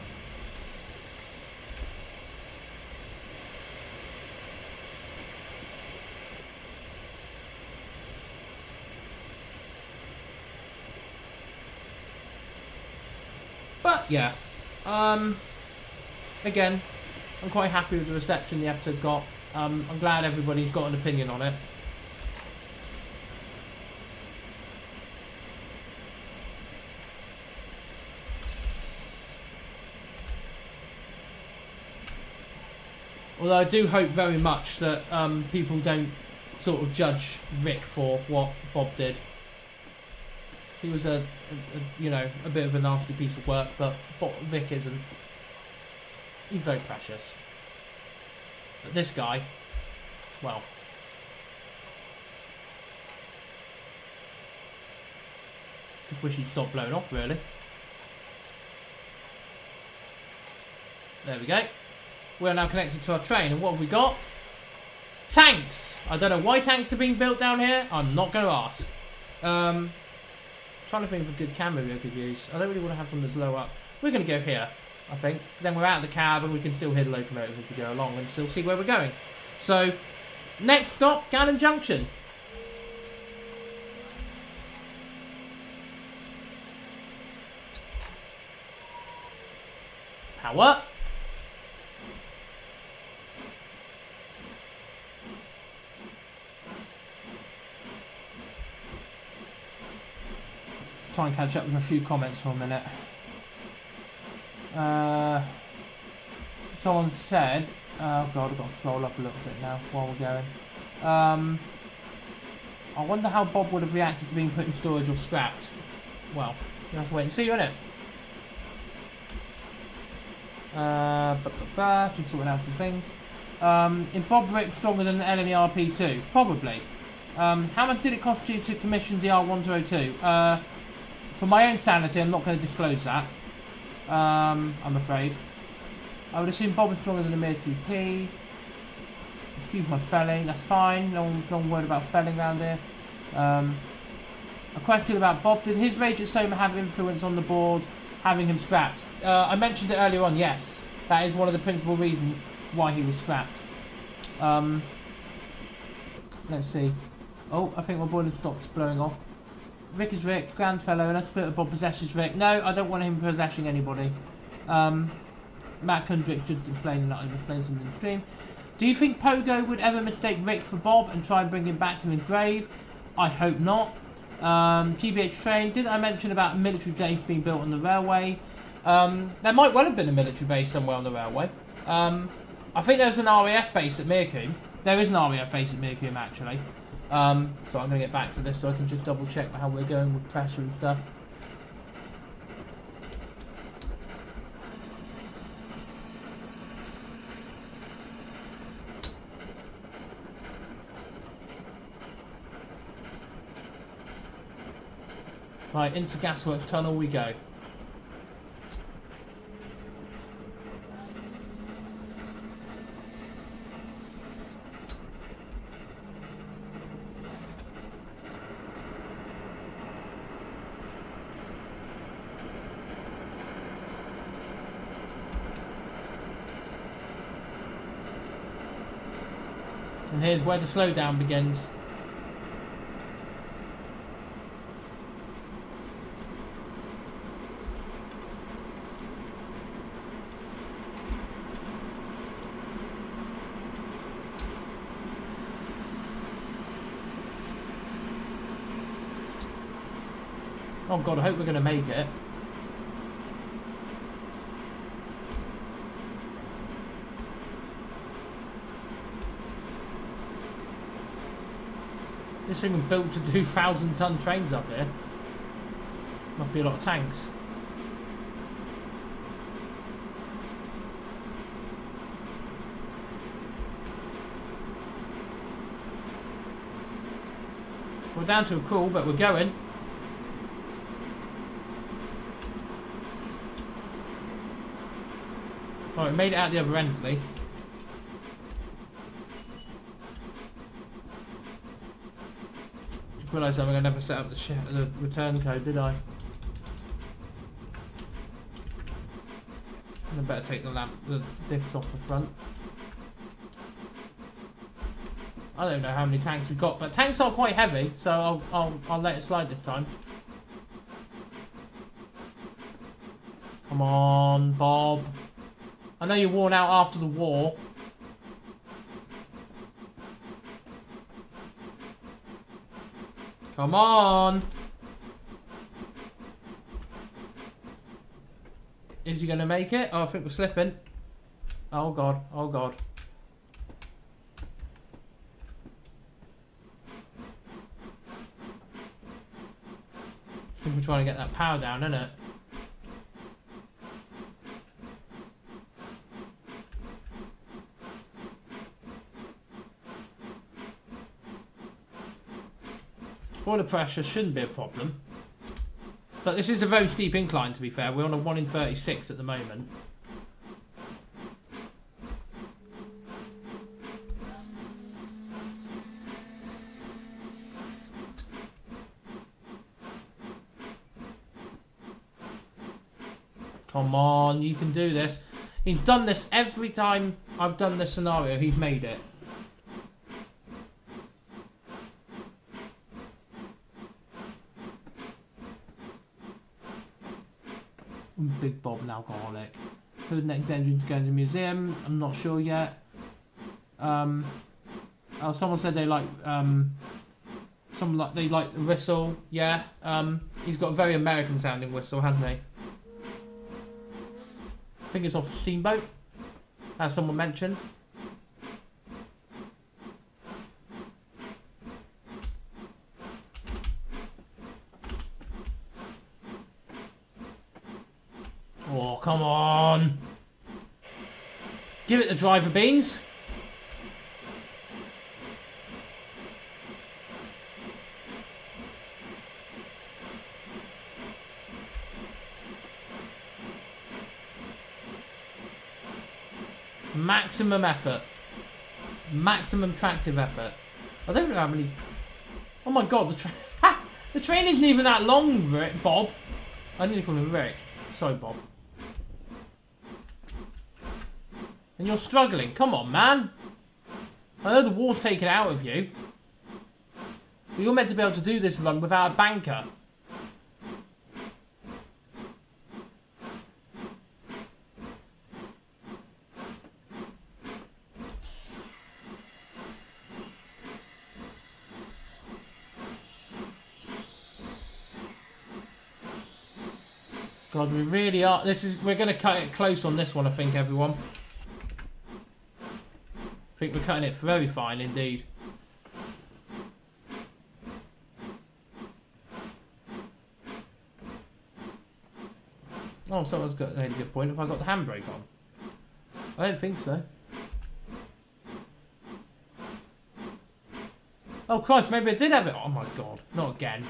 Speaker 1: But yeah, um, again, I'm quite happy with the reception the episode got. Um, I'm glad everybody's got an opinion on it. Although I do hope very much that um, people don't sort of judge Rick for what Bob did. He was a, a, a you know, a bit of a nasty piece of work, but Bob, Rick isn't. He's very precious. But this guy, well, just wish he'd stop blowing off, really. There we go. We're now connected to our train, and what have we got? Tanks! I don't know why tanks are being built down here. I'm not going to ask. Um, trying to think of a good camera we could use. I don't really want to have them as low up. We're going to go here, I think. Then we're out of the cab, and we can still hear the locomotive as we go along and still see where we're going. So, next stop, Gannon Junction. Power. Try and catch up with a few comments for a minute. Uh, someone said, oh god, I've got to scroll up a little bit now while we're going. Um, I wonder how Bob would have reacted to being put in storage or scrapped. Well, you have to wait and see, innit? Uh, ba -ba -ba, just sorting out some things. Um, is Bob Rick stronger than L N E R P two? Probably. Um, how much did it cost you to commission D R one oh two? Uh, for my own sanity, I'm not going to disclose that. Um, I'm afraid. I would assume Bob is stronger than the Mir two P. Excuse my spelling, that's fine. No one, no one worried about spelling around here. Um, a question about Bob. Did his rage at Soma have influence on the board having him scrapped? Uh, I mentioned it earlier on, yes. That is one of the principal reasons why he was scrapped. Um, let's see. Oh, I think my boiler stopped blowing off. Rick is Rick, grand fellow, and a split of Bob possesses Rick. No, I don't want him possessing anybody. Um, Matt Kundrick just explained that, I explained something in the stream. Do you think Pogo would ever mistake Rick for Bob and try and bring him back to his grave? I hope not. Um, G B H train, didn't I mention about a military base being built on the railway? Um, there might well have been a military base somewhere on the railway. Um, I think there's an R A F base at Mircoom. There is an R A F base at Mircoom, actually. Um, so I'm going to get back to this so I can just double check how we're going with pressure and stuff. Right, into Gasworks Tunnel we go. And here's where the slowdown begins. Oh god, I hope we're going to make it. This thing was built to do thousand ton trains up here. Must be a lot of tanks. We're down to a crawl, but we're going. Alright, we made it out the other end, Lee. Just realised I never set up the, sh the return code, did I? I better take the lamp, the dips off the front. I don't know how many tanks we've got, but tanks are quite heavy, so I'll I'll I'll let it slide this time. Come on, Bob. I know you're worn out after the war. Come on. Is he going to make it? Oh, I think we're slipping. Oh, God. Oh, God. I think we're trying to get that power down, isn't it? Water pressure shouldn't be a problem. But this is a very steep incline, to be fair. We're on a one in thirty-six at the moment. Come on, you can do this. He's done this every time I've done this scenario. He's made it. Big Bob an alcoholic. Who the next engine to go to the museum? I'm not sure yet. Um, oh, someone said they like um, someone like they like the whistle. Yeah. Um, he's got a very American sounding whistle, hasn't he? I think it's off Steamboat, as someone mentioned. Oh, come on. Give it the driver beans. Maximum effort. Maximum tractive effort. I don't know how many... Oh my god, the, tra the train isn't even that long, Rick, Bob. I need to call him Rick. Sorry, Bob. And you're struggling. Come on, man. I know the war's taken out of you. But you're meant to be able to do this run without a banker. God, we really are. This is. We're going to cut it close on this one, I think, everyone. I think we're cutting it very fine indeed. Oh, someone's got made a good point. Have I got the handbrake on? I don't think so. Oh, Christ, maybe I did have it. Oh, my God. Not again.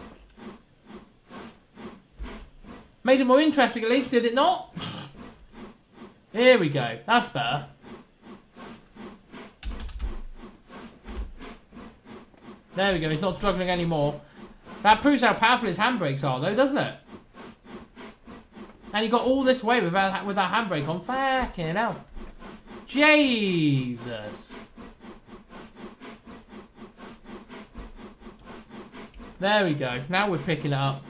Speaker 1: Made it more interesting, at least, did it not? Here we go. That's better. There we go. He's not struggling anymore. That proves how powerful his handbrakes are, though, doesn't it? And he got all this way without with that handbrake on. Fucking hell. Jesus. There we go. Now we're picking it up.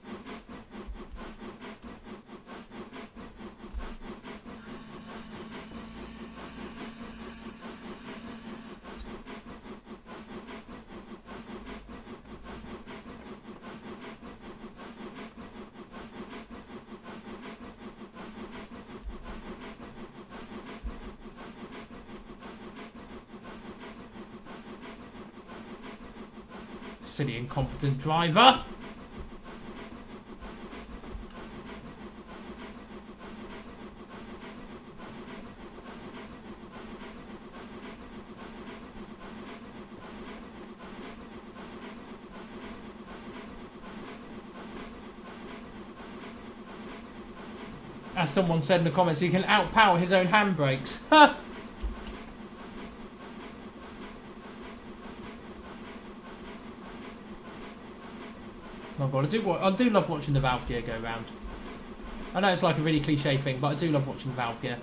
Speaker 1: Silly incompetent driver. As someone said in the comments, he can outpower his own handbrakes. Ha! Oh God, I do, I do love watching the valve gear go round. I know it's like a really cliche thing, but I do love watching the valve gear.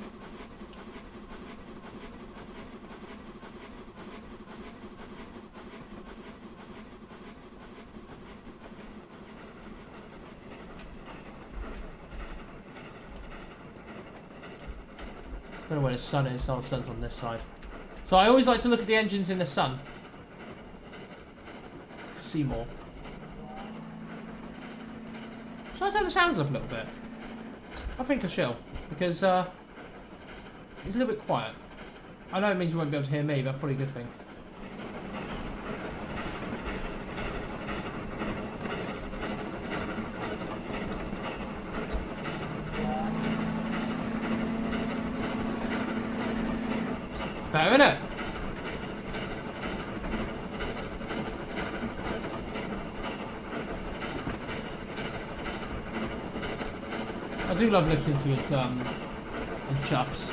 Speaker 1: Don't know where the sun is. Oh, the sun's on this side. So I always like to look at the engines in the sun. See more. Should I turn the sounds up a little bit? I think I shall, because uh, it's a little bit quiet. I know it means you won't be able to hear me, but probably a good thing. Better, innit? I do love listening to his um his chuffs.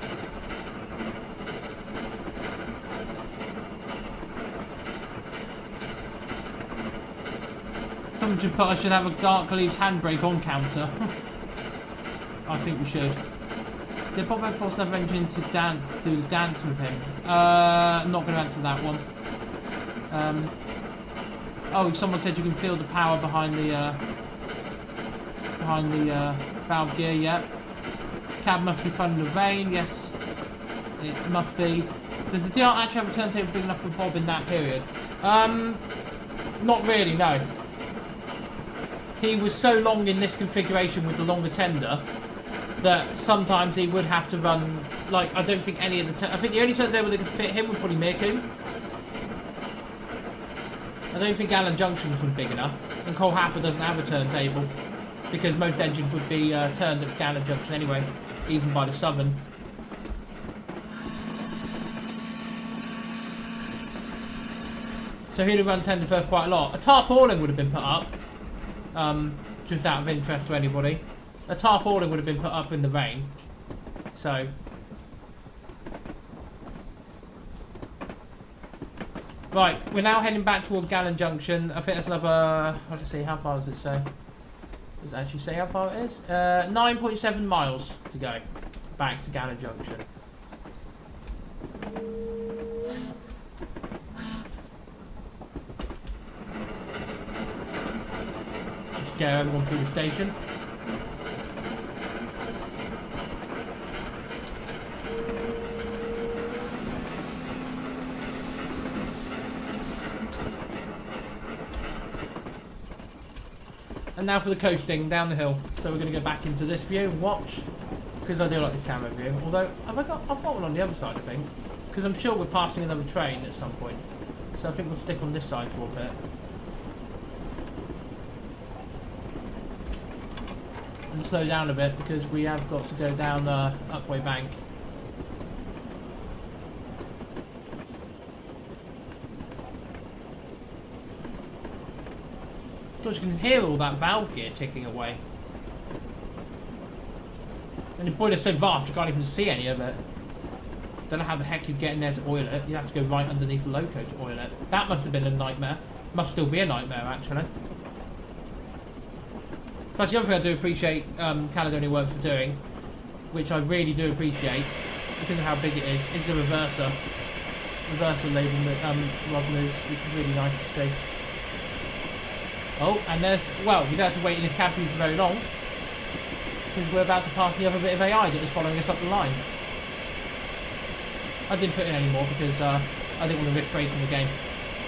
Speaker 1: Someone should put I should have a Dark Leaves handbrake on counter. I think we should. Did Bob have Force Never Engine to dance do the dance with him? Uh not gonna answer that one. Um Oh, someone said you can feel the power behind the uh behind the uh valve gear, yeah. Cab must be fun in the rain, yes. It must be. Did the D R actually have a turntable big enough for Bob in that period? Um, not really, no. He was so long in this configuration with the longer tender that sometimes he would have to run, like, I don't think any of the... I think the only turntable that could fit him was probably Mirku. I don't think Allen Junction was big enough. And Cole Happer doesn't have a turntable, because most engines would be uh, turned at Gallen Junction anyway, even by the Southern. So he'd have run tender for quite a lot. A tarpaulin would have been put up, um, just out of interest to anybody. A tarpaulin would have been put up in the rain. So... Right, we're now heading back toward Gallen Junction. I think that's another... Let's see, how far does it say? Does it actually say how far it is? Uh, nine point seven miles to go back to Gallen Junction. Get everyone through the station. And And now for the coasting down the hill. So we're going to go back into this view and watch. Because I do like the camera view. Although, have I got, I've got one on the other side, I think. Because I'm sure we're passing another train at some point. So I think we'll stick on this side for a bit. And slow down a bit because we have got to go down the uh, Upway Bank. George, you can hear all that valve gear ticking away. And the boiler's so vast you can't even see any of it. Don't know how the heck you'd get in there to oil it. You'd have to go right underneath the loco to oil it. That must have been a nightmare. Must still be a nightmare, actually. Plus, the other thing I do appreciate um, Caledonia Works for doing, which I really do appreciate, because of how big it is, is the reverser. Reverser label um, rod moves, which is really nice to see. Oh, and there's, well, we don't have to wait in the cabin for very long, because we're about to pass the other bit of A I that was following us up the line. I didn't put in any more because uh, I didn't want to risk breaking the game.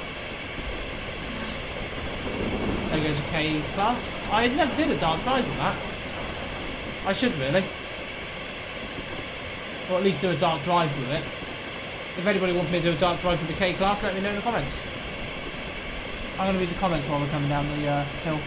Speaker 1: There goes a K class. I never did a dark drive with that. I should really. Or at least do a dark drive with it. If anybody wants me to do a dark drive with the K class, let me know in the comments. I'm going to read the comments while we're coming down the uh, hill.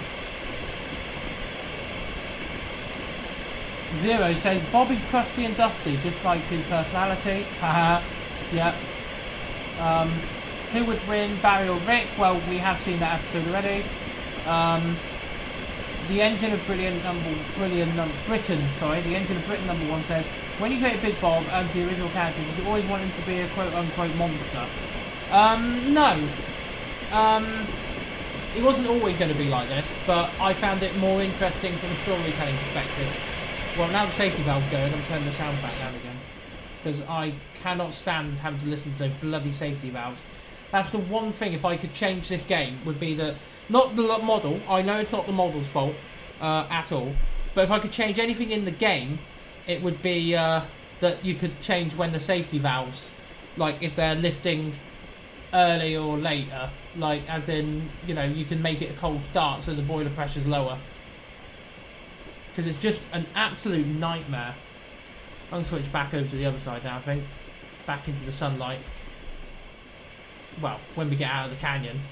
Speaker 1: Zero says, Bobby's crusty and dusty, just like his personality. Haha. Yep. Um, who would win, Barry or Rick? Well, we have seen that episode already. Um, the engine of brilliant number, brilliant number, Britain, sorry, the engine of Britain number one says, when you create Big Bob and the original character, did you always want him to be a quote-unquote monster? Um, no. Um, it wasn't always going to be like this, but I found it more interesting from a storytelling perspective. Well, now the safety valve's going, I'm turning the sound back down again. Because I cannot stand having to listen to those bloody safety valves. That's the one thing, if I could change this game, would be that, not the model, I know it's not the model's fault, uh, at all, but if I could change anything in the game, it would be uh, that you could change when the safety valves, like if they're lifting early or later, like as in, you know, you can make it a cold start so the boiler pressure's lower. Because it's just an absolute nightmare. I'm going to switch back over to the other side now, I think. Back into the sunlight. Well, when we get out of the canyon.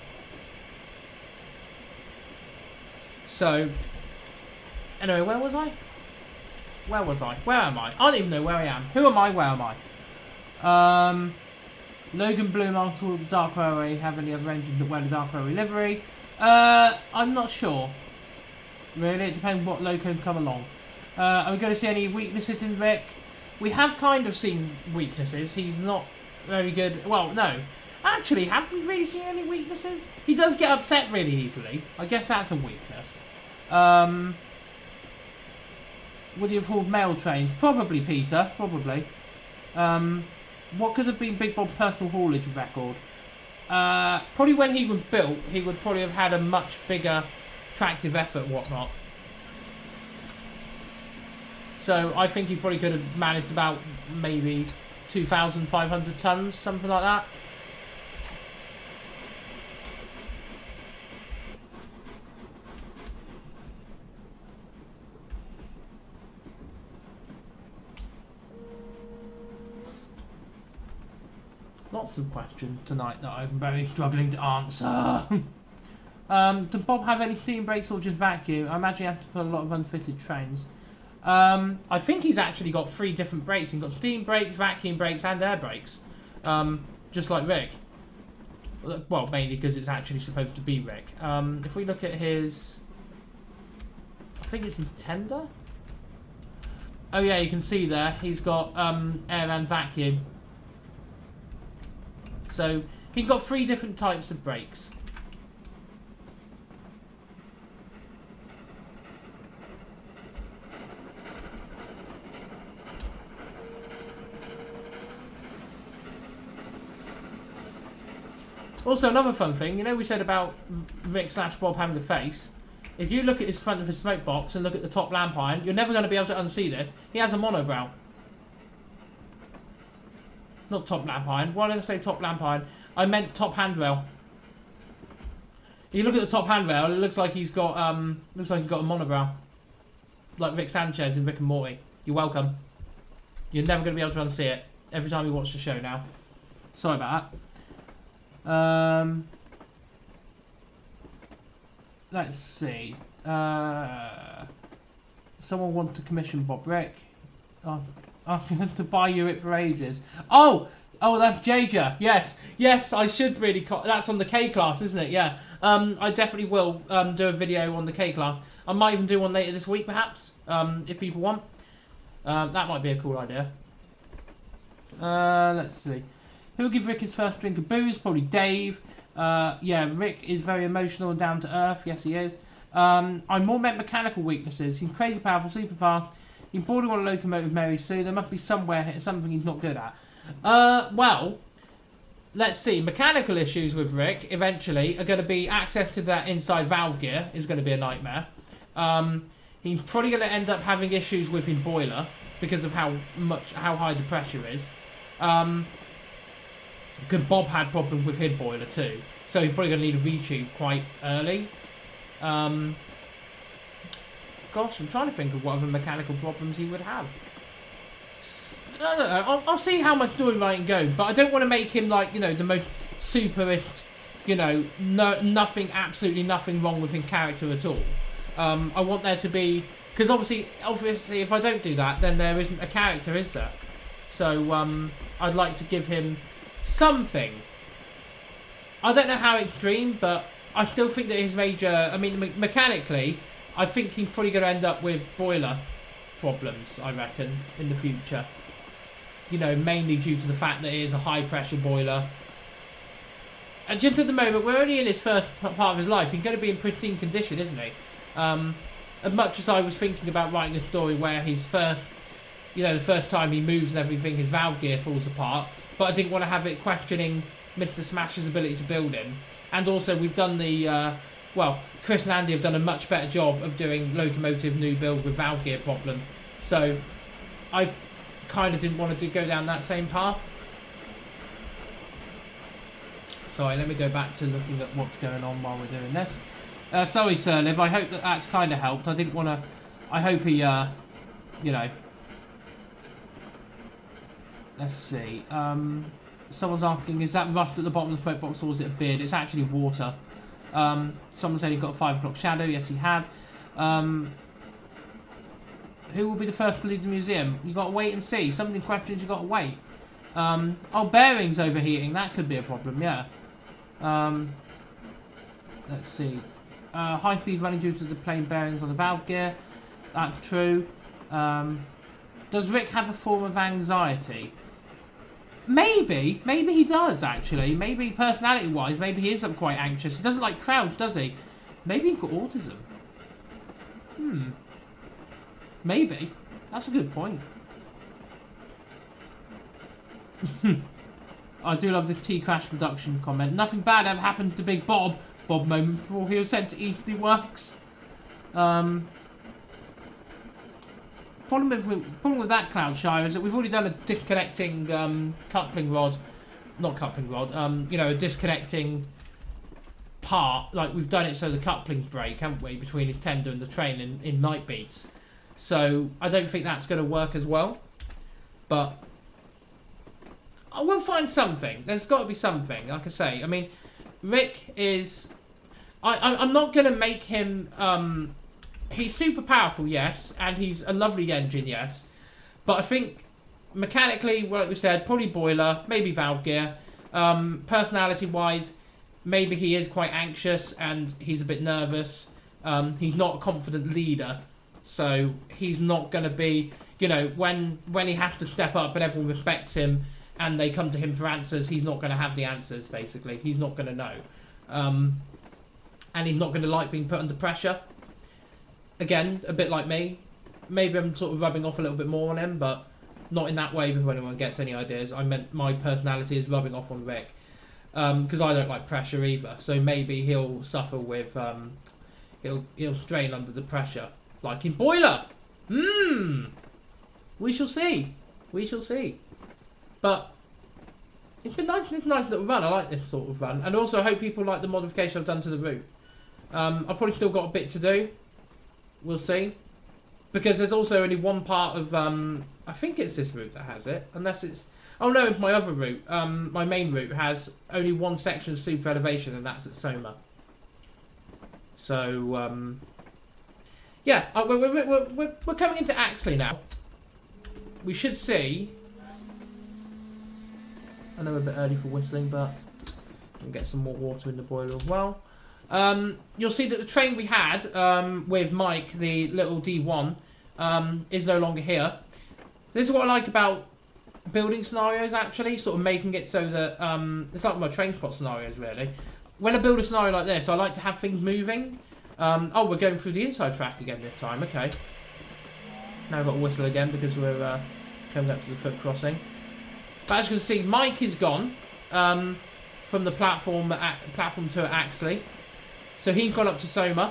Speaker 1: So, anyway, where was I? Where was I? Where am I? I don't even know where I am. Who am I? Where am I? Um, Logan Bloom, also Dark Railway, have any other engines that wear the Dark Railway livery? Uh, I'm not sure. Really, it depends what loco come along. Uh, are we going to see any weaknesses in Rick? We have kind of seen weaknesses. He's not very good. Well, no. Actually, have we really seen any weaknesses? He does get upset really easily. I guess that's a weakness. Um, would he have hauled mail trains? Probably, Peter. Probably. Um, what could have been Big Bob's personal haulage record? Uh, probably when he was built, he would probably have had a much bigger tractive effort, whatnot. So I think he probably could have managed about maybe two thousand five hundred tons, something like that. Lots of questions tonight that I'm very struggling to answer. Um, does Bob have any steam brakes or just vacuum? I imagine he has to put a lot of unfitted trains. Um, I think he's actually got three different brakes. He's got steam brakes, vacuum brakes, and air brakes. Um, just like Rick. Well, mainly because it's actually supposed to be Rick. Um, if we look at his... I think it's Intender? Oh yeah, you can see there. He's got um, air and vacuum. So, he's got three different types of brakes. Also, another fun thing, you know we said about Rick slash Bob having a face? If you look at his front of his smoke box and look at the top lamp iron, you're never going to be able to unsee this. He has a monobrow. Not top lamp iron. Why did I say top lamp iron? I meant top handrail. You look at the top handrail, it looks like he's got um looks like he's got a monobrow. Like Rick Sanchez in Rick and Morty. You're welcome. You're never gonna be able to unsee it every time you watch the show now. Sorry about that. Um Let's see. Uh someone wants to commission Bob Rick. Oh, I'm going to buy you it for ages. Oh! Oh, that's Jaja. Yes. Yes, I should really... Co that's on the K-Class, isn't it? Yeah. Um, I definitely will um, do a video on the K-Class. I might even do one later this week, perhaps, um, if people want. Um, that might be a cool idea. Uh, let's see. Who will give Rick his first drink of booze? Probably Dave. Uh, yeah, Rick is very emotional and down to earth. Yes, he is. Um, I more meant mechanical weaknesses. He's crazy powerful, super fast. He's boarding on a locomotive very soon. There must be somewhere, something he's not good at. Uh, well, let's see. Mechanical issues with Rick eventually are going to be access to that inside valve gear is going to be a nightmare. Um, he's probably going to end up having issues with his boiler because of how much, how high the pressure is. Um, because Bob had problems with his boiler too, so he's probably going to need a retube quite early. Um, gosh, I'm trying to think of what other mechanical problems he would have. I don't know. I'll, I'll see how my storyline goes, but I don't want to make him like, you know, the most super, you know, no, nothing, absolutely nothing wrong with his character at all. Um, I want there to be, because obviously, obviously, if I don't do that, then there isn't a character, is there? So um, I'd like to give him something. I don't know how extreme, but I still think that his major, I mean, me mechanically, I think he's probably going to end up with boiler problems, I reckon, in the future. You know, mainly due to the fact that it is a high-pressure boiler. And just at the moment, we're only in his first part of his life. He's going to be in pristine condition, isn't he? Um, as much as I was thinking about writing a story where his first, you know, the first time he moves and everything, his valve gear falls apart. But I didn't want to have it questioning Mister Smash's ability to build him. And also, we've done the, uh, well, Chris and Andy have done a much better job of doing locomotive new build with valve gear problem. So, I kind of didn't want to go down that same path. Sorry, let me go back to looking at what's going on while we're doing this. Uh, sorry, Sir Liv, I hope that that's kind of helped. I didn't want to... I hope he, uh, you know... Let's see. Um, someone's asking, is that rust at the bottom of the smoke box or is it a beard? It's actually water. Um, someone said he got a five o'clock shadow. Yes, he have. Um... Who will be the first to leave the museum? You got to wait and see. Something questions, you got to wait. Um, oh, bearings overheating. That could be a problem, yeah. Um, let's see. Uh, high speed running due to the plain bearings on the valve gear. That's true. Um, does Rick have a form of anxiety? Maybe. Maybe he does, actually. Maybe personality-wise, maybe he is quite anxious. He doesn't like crowds, does he? Maybe he's got autism. Hmm. Maybe. That's a good point. I do love the T-Crash reduction comment. Nothing bad ever happened to Big Bob. Bob moment before he was sent to Eastleigh Works. Um, problem, with, problem with that, Cloudshire, is that we've already done a disconnecting um, coupling rod. Not coupling rod. Um, you know, a disconnecting part. Like, we've done it so the couplings break, haven't we? Between the tender and the train in, in Night Beats. So, I don't think that's going to work as well. But I will find something. There's got to be something. Like I say, I mean, Rick is... I, I, I'm not going to make him... Um, he's super powerful, yes. And he's a lovely engine, yes. But I think, mechanically, like we said, probably boiler, maybe valve gear. Um, Personality-wise, maybe he is quite anxious and he's a bit nervous. Um, he's not a confident leader. So he's not going to be, you know, when when he has to step up and everyone respects him and they come to him for answers, he's not going to have the answers, basically. He's not going to know. Um, and he's not going to like being put under pressure. Again, a bit like me. Maybe I'm sort of rubbing off a little bit more on him, but not in that way if anyone gets any ideas. I meant my personality is rubbing off on Rick. Because um, I don't like pressure either. So maybe he'll suffer with... Um, he'll, he'll strain under the pressure. Like in Boiler. Hmm. We shall see. We shall see. But it's been nice, this nice little run. I like this sort of run. And also I hope people like the modification I've done to the route. Um, I've probably still got a bit to do. We'll see. Because there's also only one part of... Um, I think it's this route that has it. Unless it's... Oh no, my other route, um, my main route, has only one section of super elevation, and that's at Soma. So, um... yeah, uh, we're, we're, we're, we're coming into Axley now. We should see... I know we're a bit early for whistling, but we'll get some more water in the boiler as well. Um, you'll see that the train we had um, with Mike, the little D one, um, is no longer here. This is what I like about building scenarios, actually, sort of making it so that um, it's like my train spot scenarios, really. When I build a scenario like this, I like to have things moving. Um, oh, we're going through the inside track again this time. Okay. Now I've got to whistle again because we're uh, coming up to the foot crossing. But as you can see, Mike is gone um, from the platform at, platform to Axley. So he's gone up to Soma.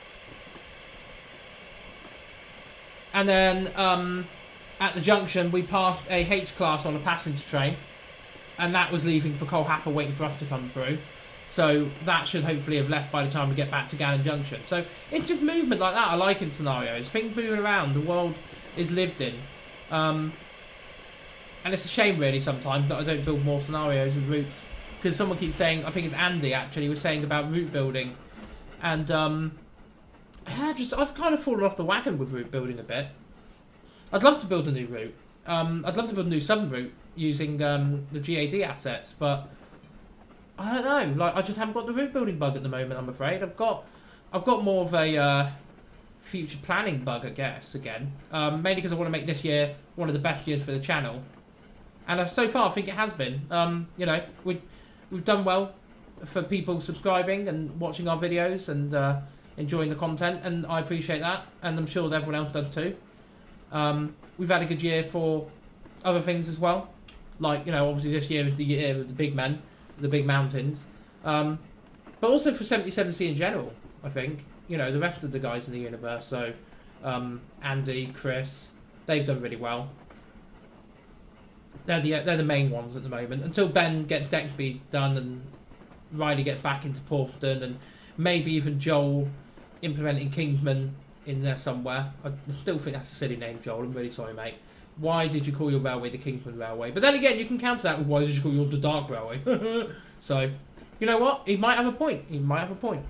Speaker 1: And then um, at the junction, we passed a H-class on a passenger train. And that was leaving for Colhapper, waiting for us to come through. So that should hopefully have left by the time we get back to Gannon Junction. So it's just movement like that I like in scenarios. Things moving around, the world is lived in. Um, and it's a shame really sometimes that I don't build more scenarios and routes. Because someone keeps saying, I think it's Andy actually, was saying about route building. And um, I just, I've kind of fallen off the wagon with route building a bit. I'd love to build a new route. Um, I'd love to build a new southern route using um, the G A D assets, but I don't know. Like I just haven't got the route building bug at the moment. I'm afraid I've got, I've got more of a uh, future planning bug, I guess. Again, um, mainly because I want to make this year one of the best years for the channel, and uh, so far I think it has been. Um, you know, we we've done well for people subscribing and watching our videos and uh, enjoying the content, and I appreciate that, and I'm sure that everyone else does too. Um, we've had a good year for other things as well, like, you know, obviously this year is the year of the big men, the big mountains, um, but also for seventy-seven C in general. I think, you know, the rest of the guys in the universe, so um, Andy, Chris, they've done really well. They're the they're the main ones at the moment until Ben gets Dexby done and Riley gets back into Portland, and maybe even Joel implementing Kingsman in there somewhere. I still think that's a silly name, Joel. I'm really sorry, mate. Why did you call your railway the Kingsman Railway? But then again, you can counter that with why did you call yours the Dark Railway? So, you know what? He might have a point. He might have a point.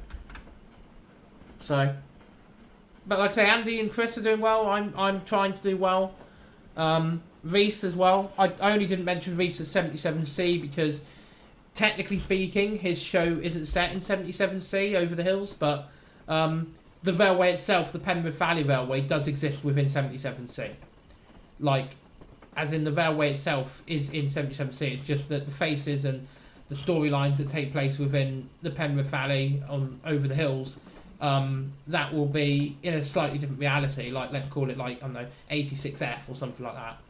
Speaker 1: So, but like I say, Andy and Chris are doing well. I'm I'm trying to do well. Um, Reese as well. I, I only didn't mention Reese as seventy-seven C because, technically speaking, his show isn't set in seventy-seven C over the hills, but um, the railway itself, the Penrith Valley Railway, does exist within seventy-seven C. Like, as in the railway itself is in seventy-seven C. It's just that the faces and the storylines that take place within the Penrith Valley on over the hills, um, that will be in a slightly different reality. Like, let's call it like, I don't know, eighty-six F or something like that.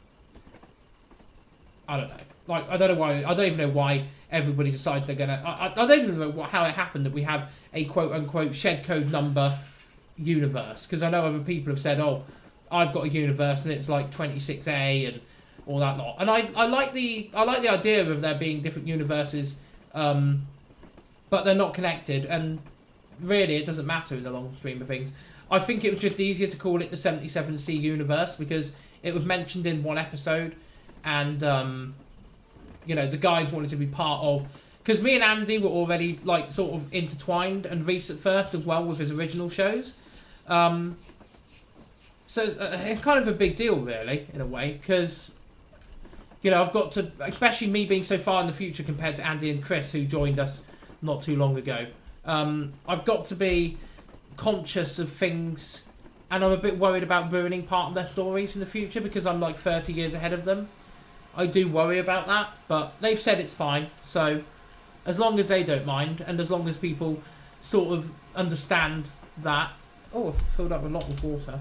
Speaker 1: I don't know. Like, I don't know why. I don't even know why everybody decided they're gonna. I, I don't even know what, how it happened that we have a quote unquote shed code number universe. Because I know other people have said, "Oh, I've got a universe and it's like twenty-six A and all that lot." And I, I like the I like the idea of there being different universes, um, but they're not connected. And really, it doesn't matter in the long stream of things. I think it was just easier to call it the seventy-seven C universe because it was mentioned in one episode. And, um, you know, the guys wanted to be part of... Because me and Andy were already, like, sort of intertwined, and Reese at first as well with his original shows. Um, so it's, a, it's kind of a big deal, really, in a way. Because, you know, I've got to... Especially me being so far in the future compared to Andy and Chris, who joined us not too long ago. Um, I've got to be conscious of things... And I'm a bit worried about ruining part of their stories in the future because I'm, like, thirty years ahead of them. I do worry about that, but they've said it's fine. So, as long as they don't mind, and as long as people sort of understand that... Oh, I've filled up a lot with water.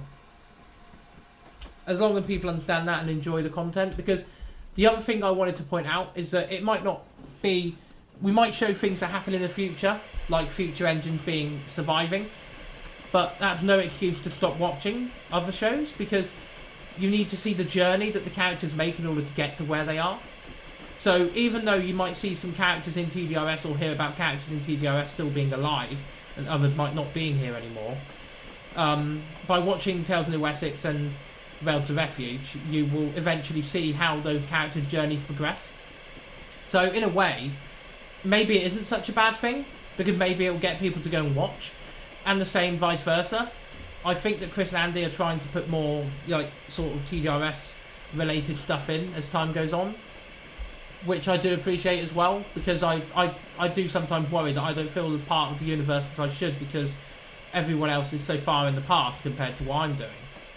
Speaker 1: As long as people understand that and enjoy the content. Because the other thing I wanted to point out is that it might not be... We might show things that happen in the future, like Future Engine being surviving. But that's no excuse to stop watching other shows, because... You need to see the journey that the characters make in order to get to where they are. So even though you might see some characters in T D R S or hear about characters in T D R S still being alive, and others might not being here anymore. Um, by watching Tales of New Wessex and Rail to Refuge, you will eventually see how those characters' journeys progress. So in a way, maybe it isn't such a bad thing, because maybe it will get people to go and watch, and the same vice versa. I think that Chris and Andy are trying to put more, like, sort of T D R S related stuff in as time goes on, which I do appreciate as well, because I, I, I do sometimes worry that I don't feel a part of the universe as I should, because everyone else is so far in the past compared to what I'm doing.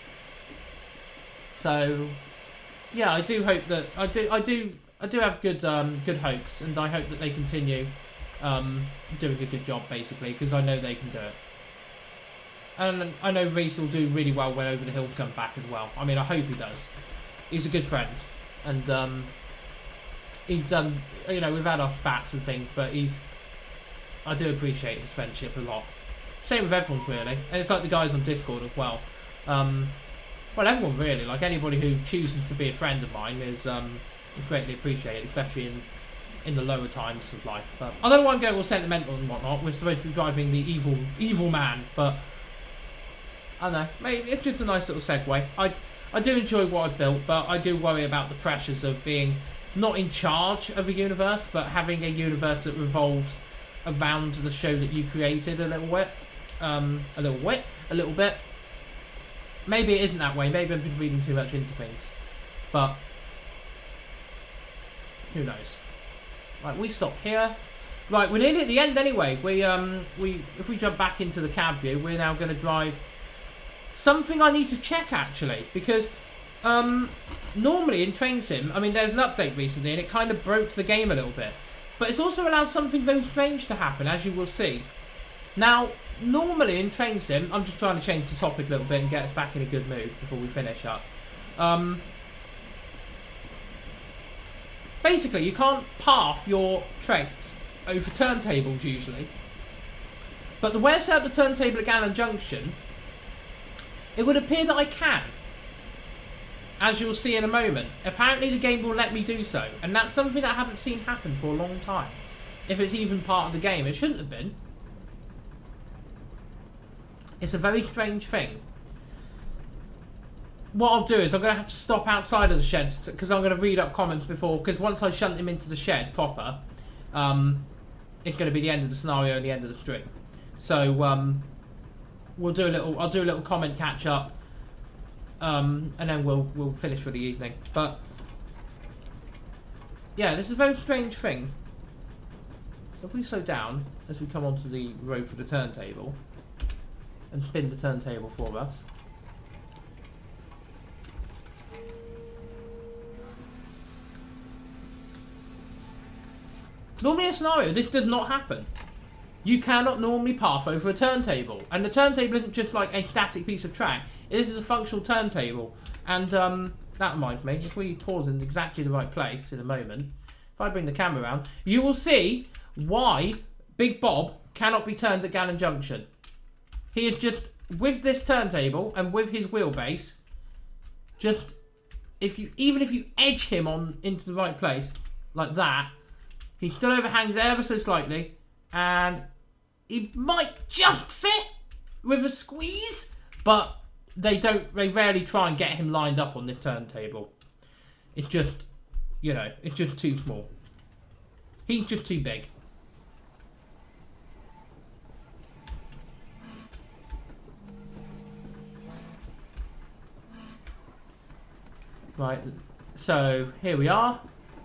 Speaker 1: So, yeah, I do hope that I do I do I do have good um, good hopes, and I hope that they continue um, doing a good job, basically, because I know they can do it. And I know Reese will do really well when Over the Hill come back as well. I mean, I hope he does. He's a good friend, and um, he's done. You know, we've had our bats and things, but he's. I do appreciate his friendship a lot. Same with everyone, really, and it's like the guys on Discord as well. Um, well, everyone really, like anybody who chooses to be a friend of mine is um, greatly appreciated, especially in in the lower times of life. But I don't want to go all sentimental and whatnot. We're supposed to be driving the evil evil man, but I don't know. Maybe it's just a nice little segue. I I do enjoy what I've built, but I do worry about the pressures of being not in charge of a universe, but having a universe that revolves around the show that you created a little bit. Um, a little bit, a little bit. Maybe it isn't that way. Maybe I've been reading too much into things, but who knows? Right, we stop here. Right, we're nearly at the end anyway. We um, we if we jump back into the cab view, we're now going to drive something I need to check actually, because um, normally in Train Sim, I mean, there's an update recently, and it kind of broke the game a little bit, but it's also allowed something very strange to happen, as you will see. Now, normally in Train Sim, I'm just trying to change the topic a little bit and get us back in a good mood before we finish up. Um, basically, you can't path your trains over turntables usually. But the way I set up the turntable at Gallen Junction, it would appear that I can. As you'll see in a moment. Apparently the game will let me do so. And that's something I haven't seen happen for a long time. If it's even part of the game. It shouldn't have been. It's a very strange thing. What I'll do is I'm going to have to stop outside of the sheds, because I'm going to read up comments before, because once I shunt him into the shed proper, um, it's going to be the end of the scenario and the end of the stream. So um, we'll do a little. I'll do a little comment catch up, um, and then we'll we'll finish for the evening. But yeah, this is a very strange thing. So if we slow down as we come onto the road for the turntable, and spin the turntable for us. Normally in a scenario, this does not happen. You cannot normally path over a turntable. And the turntable isn't just like a static piece of track. This is a functional turntable. And um, that reminds me, if we pause in exactly the right place in a moment, if I bring the camera around, you will see why Big Bob cannot be turned at Gallen Junction. He is just, with this turntable and with his wheelbase, just, if you even if you edge him on into the right place, like that, he still overhangs ever so slightly, and he might just fit with a squeeze, but they don't, they rarely try and get him lined up on the turntable. It's just, you know, it's just too small. He's just too big. Right, so here we are.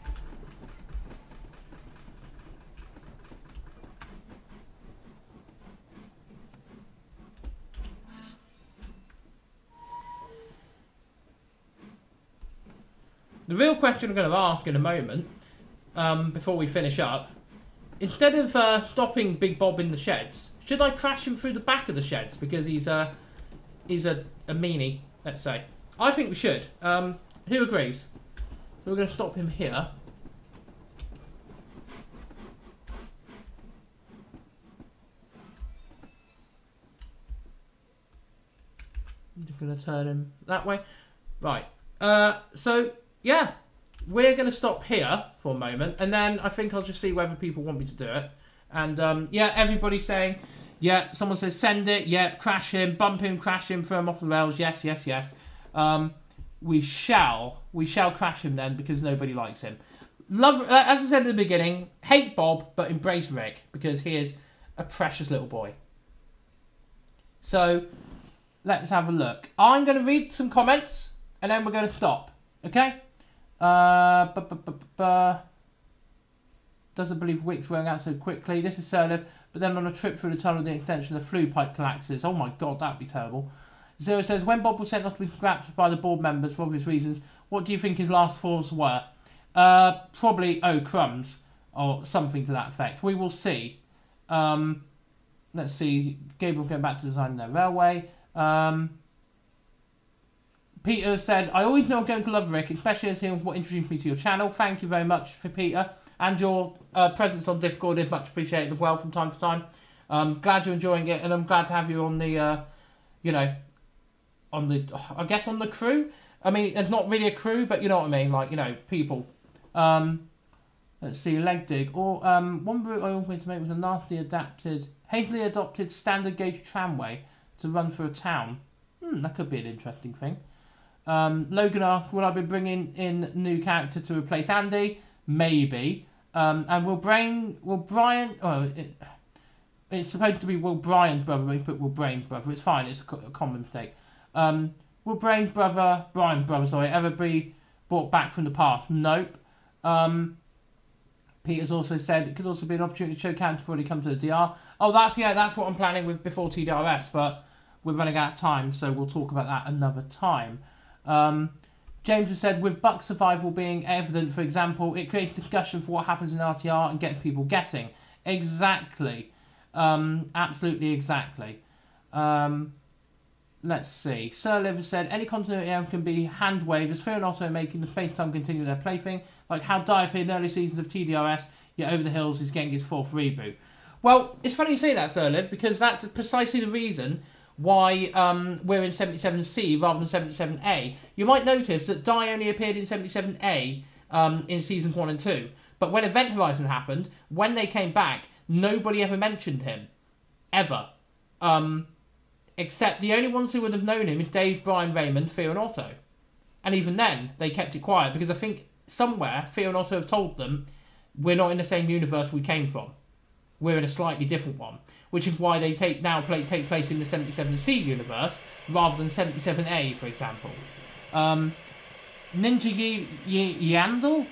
Speaker 1: The real question I'm going to ask in a moment, um, before we finish up, instead of uh, stopping Big Bob in the sheds, should I crash him through the back of the sheds because he's a he's a, a meanie, let's say. I think we should. Um, who agrees? So we're going to stop him here. I'm just going to turn him that way. Right. Uh, so... yeah, we're going to stop here for a moment, and then I think I'll just see whether people want me to do it. And, um, yeah, everybody's saying, Yeah, someone says send it. Yeah, crash him, bump him, crash him, throw him off the rails. Yes, yes, yes. Um, we shall, we shall crash him then because nobody likes him. Love, as I said at the beginning, hate Bob, but embrace Rick because he is a precious little boy. So, let's have a look. I'm going to read some comments and then we're going to stop. Okay? Uh, bu -bu -bu -bu -bu. Doesn't believe Wick's wearing out so quickly. This is Serlev, but then on a trip through the tunnel, the extension of the flue pipe collapses. Oh my god, that would be terrible. Zero says, when Bob was sent off to be scrapped by the board members for obvious reasons, what do you think his last thoughts were? Uh, probably, oh, crumbs, or something to that effect. We will see. Um, let's see. Gabriel going back to designing their railway. Um, Peter said, I always know I'm going to love Rick, especially as him what introduced me to your channel. Thank you very much for Peter. And your uh, presence on Discord is much appreciated as well from time to time. Um, glad you're enjoying it, and I'm glad to have you on the, uh, you know, on the, I guess on the crew. I mean, it's not really a crew, but you know what I mean, like, you know, people. Um, let's see, leg dig. Or um, one route I wanted to make was a nasty adapted, hastily adopted standard gauge tramway to run through a town. Hmm, that could be an interesting thing. Um, Logan asked, will I be bringing in new character to replace Andy? Maybe. Um, and will Brian, will Brian, oh, it, it's supposed to be Will Brian's brother, but we put Will Brain's brother. It's fine, it's a, a common mistake. Um, will Brain's brother, Brian's brother, sorry, ever be brought back from the past? Nope. Um, Peter's also said it could also be an opportunity to show characters before they come to the D R. Oh, that's, yeah, that's what I'm planning with before T D R S, but we're running out of time, so we'll talk about that another time. Um, James has said, with Buck survival being evident, for example, it creates discussion for what happens in R T R and gets people guessing. Exactly. Um, absolutely exactly. Um, let's see. Sir Liver said, any continuity error can be hand waved as Fear and Otto making the space-time continue their plaything, like how Dye appeared in early seasons of T D R S, yet Over the Hills is getting its fourth reboot. Well, it's funny you say that, Sir Liv, because that's precisely the reason why um, we're in seventy-seven C rather than seventy-seven A. You might notice that Dye only appeared in seventy-seven A um, in seasons one and two. But when Event Horizon happened, when they came back, nobody ever mentioned him. Ever. Um, except the only ones who would have known him is Dave, Brian, Raymond, Fear and Otto. And even then, they kept it quiet because I think somewhere Fear and Otto have told them, we're not in the same universe we came from. We're in a slightly different one. Which is why they take now play, take place in the seventy-seven C universe rather than seventy-seven A, for example. Um, Ninja y y Yandel?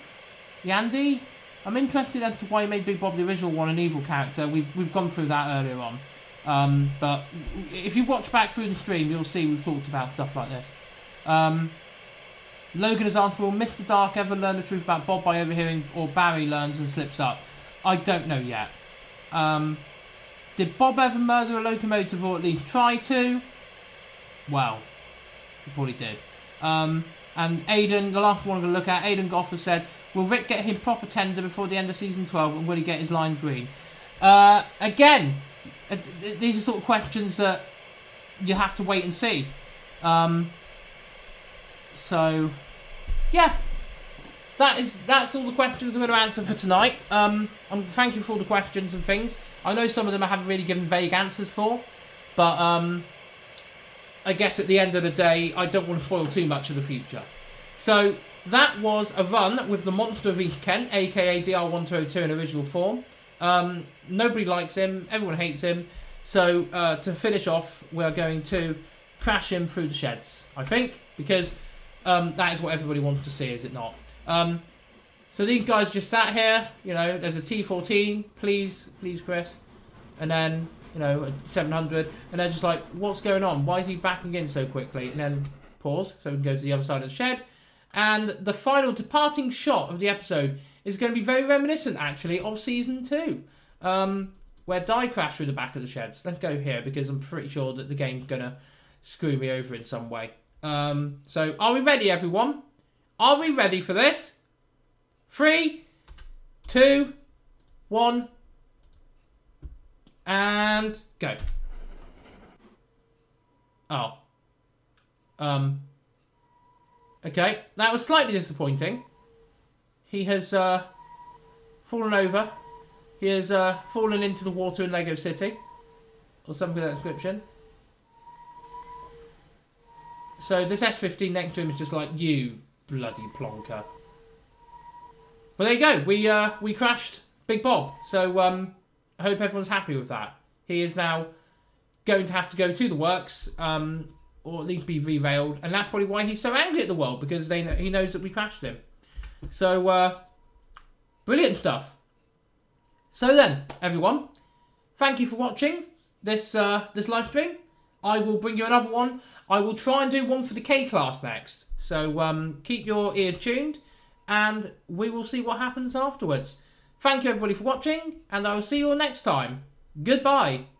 Speaker 1: Yandy? I'm interested as to why he made Big Bob the original one an evil character. We've, we've gone through that earlier on. Um, but if you watch back through the stream, you'll see we've talked about stuff like this. Um, Logan has asked, will Mister Dark ever learn the truth about Bob by overhearing, or Barry learns and slips up? I don't know yet. Um... Did Bob ever murder a locomotive or at least try to? Well, he probably did. Um, and Aiden, the last one I'm going to look at, Aiden Goff has said, will Rick get him proper tender before the end of season twelve and will he get his line green? Uh, again, uh, these are sort of questions that you have to wait and see. Um, so, yeah. That is, that's all the questions I'm going to answer for tonight. Um, um, thank you for all the questions and things. I know some of them I haven't really given vague answers for, but um, I guess at the end of the day, I don't want to spoil too much of the future. So that was a run with the Monster of East Kent, aka D R one two oh two in original form. Um, nobody likes him, everyone hates him, so uh, to finish off, we're going to crash him through the sheds, I think, because um, that is what everybody wants to see, is it not? Um, So these guys just sat here, you know, there's a T fourteen, please, please, Chris. And then, you know, a seven hundred. And they're just like, what's going on? Why is he backing in so quickly? And then pause, so we can go to the other side of the shed. And the final departing shot of the episode is going to be very reminiscent, actually, of Season two. Um, where Dye crashed through the back of the sheds. Let's go here, because I'm pretty sure that the game's going to screw me over in some way. Um, so, are we ready, everyone? Are we ready for this? Three, two, one, and go. Oh. Um. Okay, that was slightly disappointing. He has uh, fallen over. He has uh, fallen into the water in Lego City. or something with that description. So this S fifteen next to him is just like, you bloody plonker. Well, there you go. We uh, we crashed Big Bob. So um, I hope everyone's happy with that. He is now going to have to go to the works, um, or at least be re-railed, and that's probably why he's so angry at the world, because they know, he knows that we crashed him. So uh, brilliant stuff. So then, everyone, thank you for watching this uh, this live stream. I will bring you another one. I will try and do one for the K class next. So um, keep your ears tuned, and we will see what happens afterwards. Thank you everybody for watching, and I will see you all next time. Goodbye.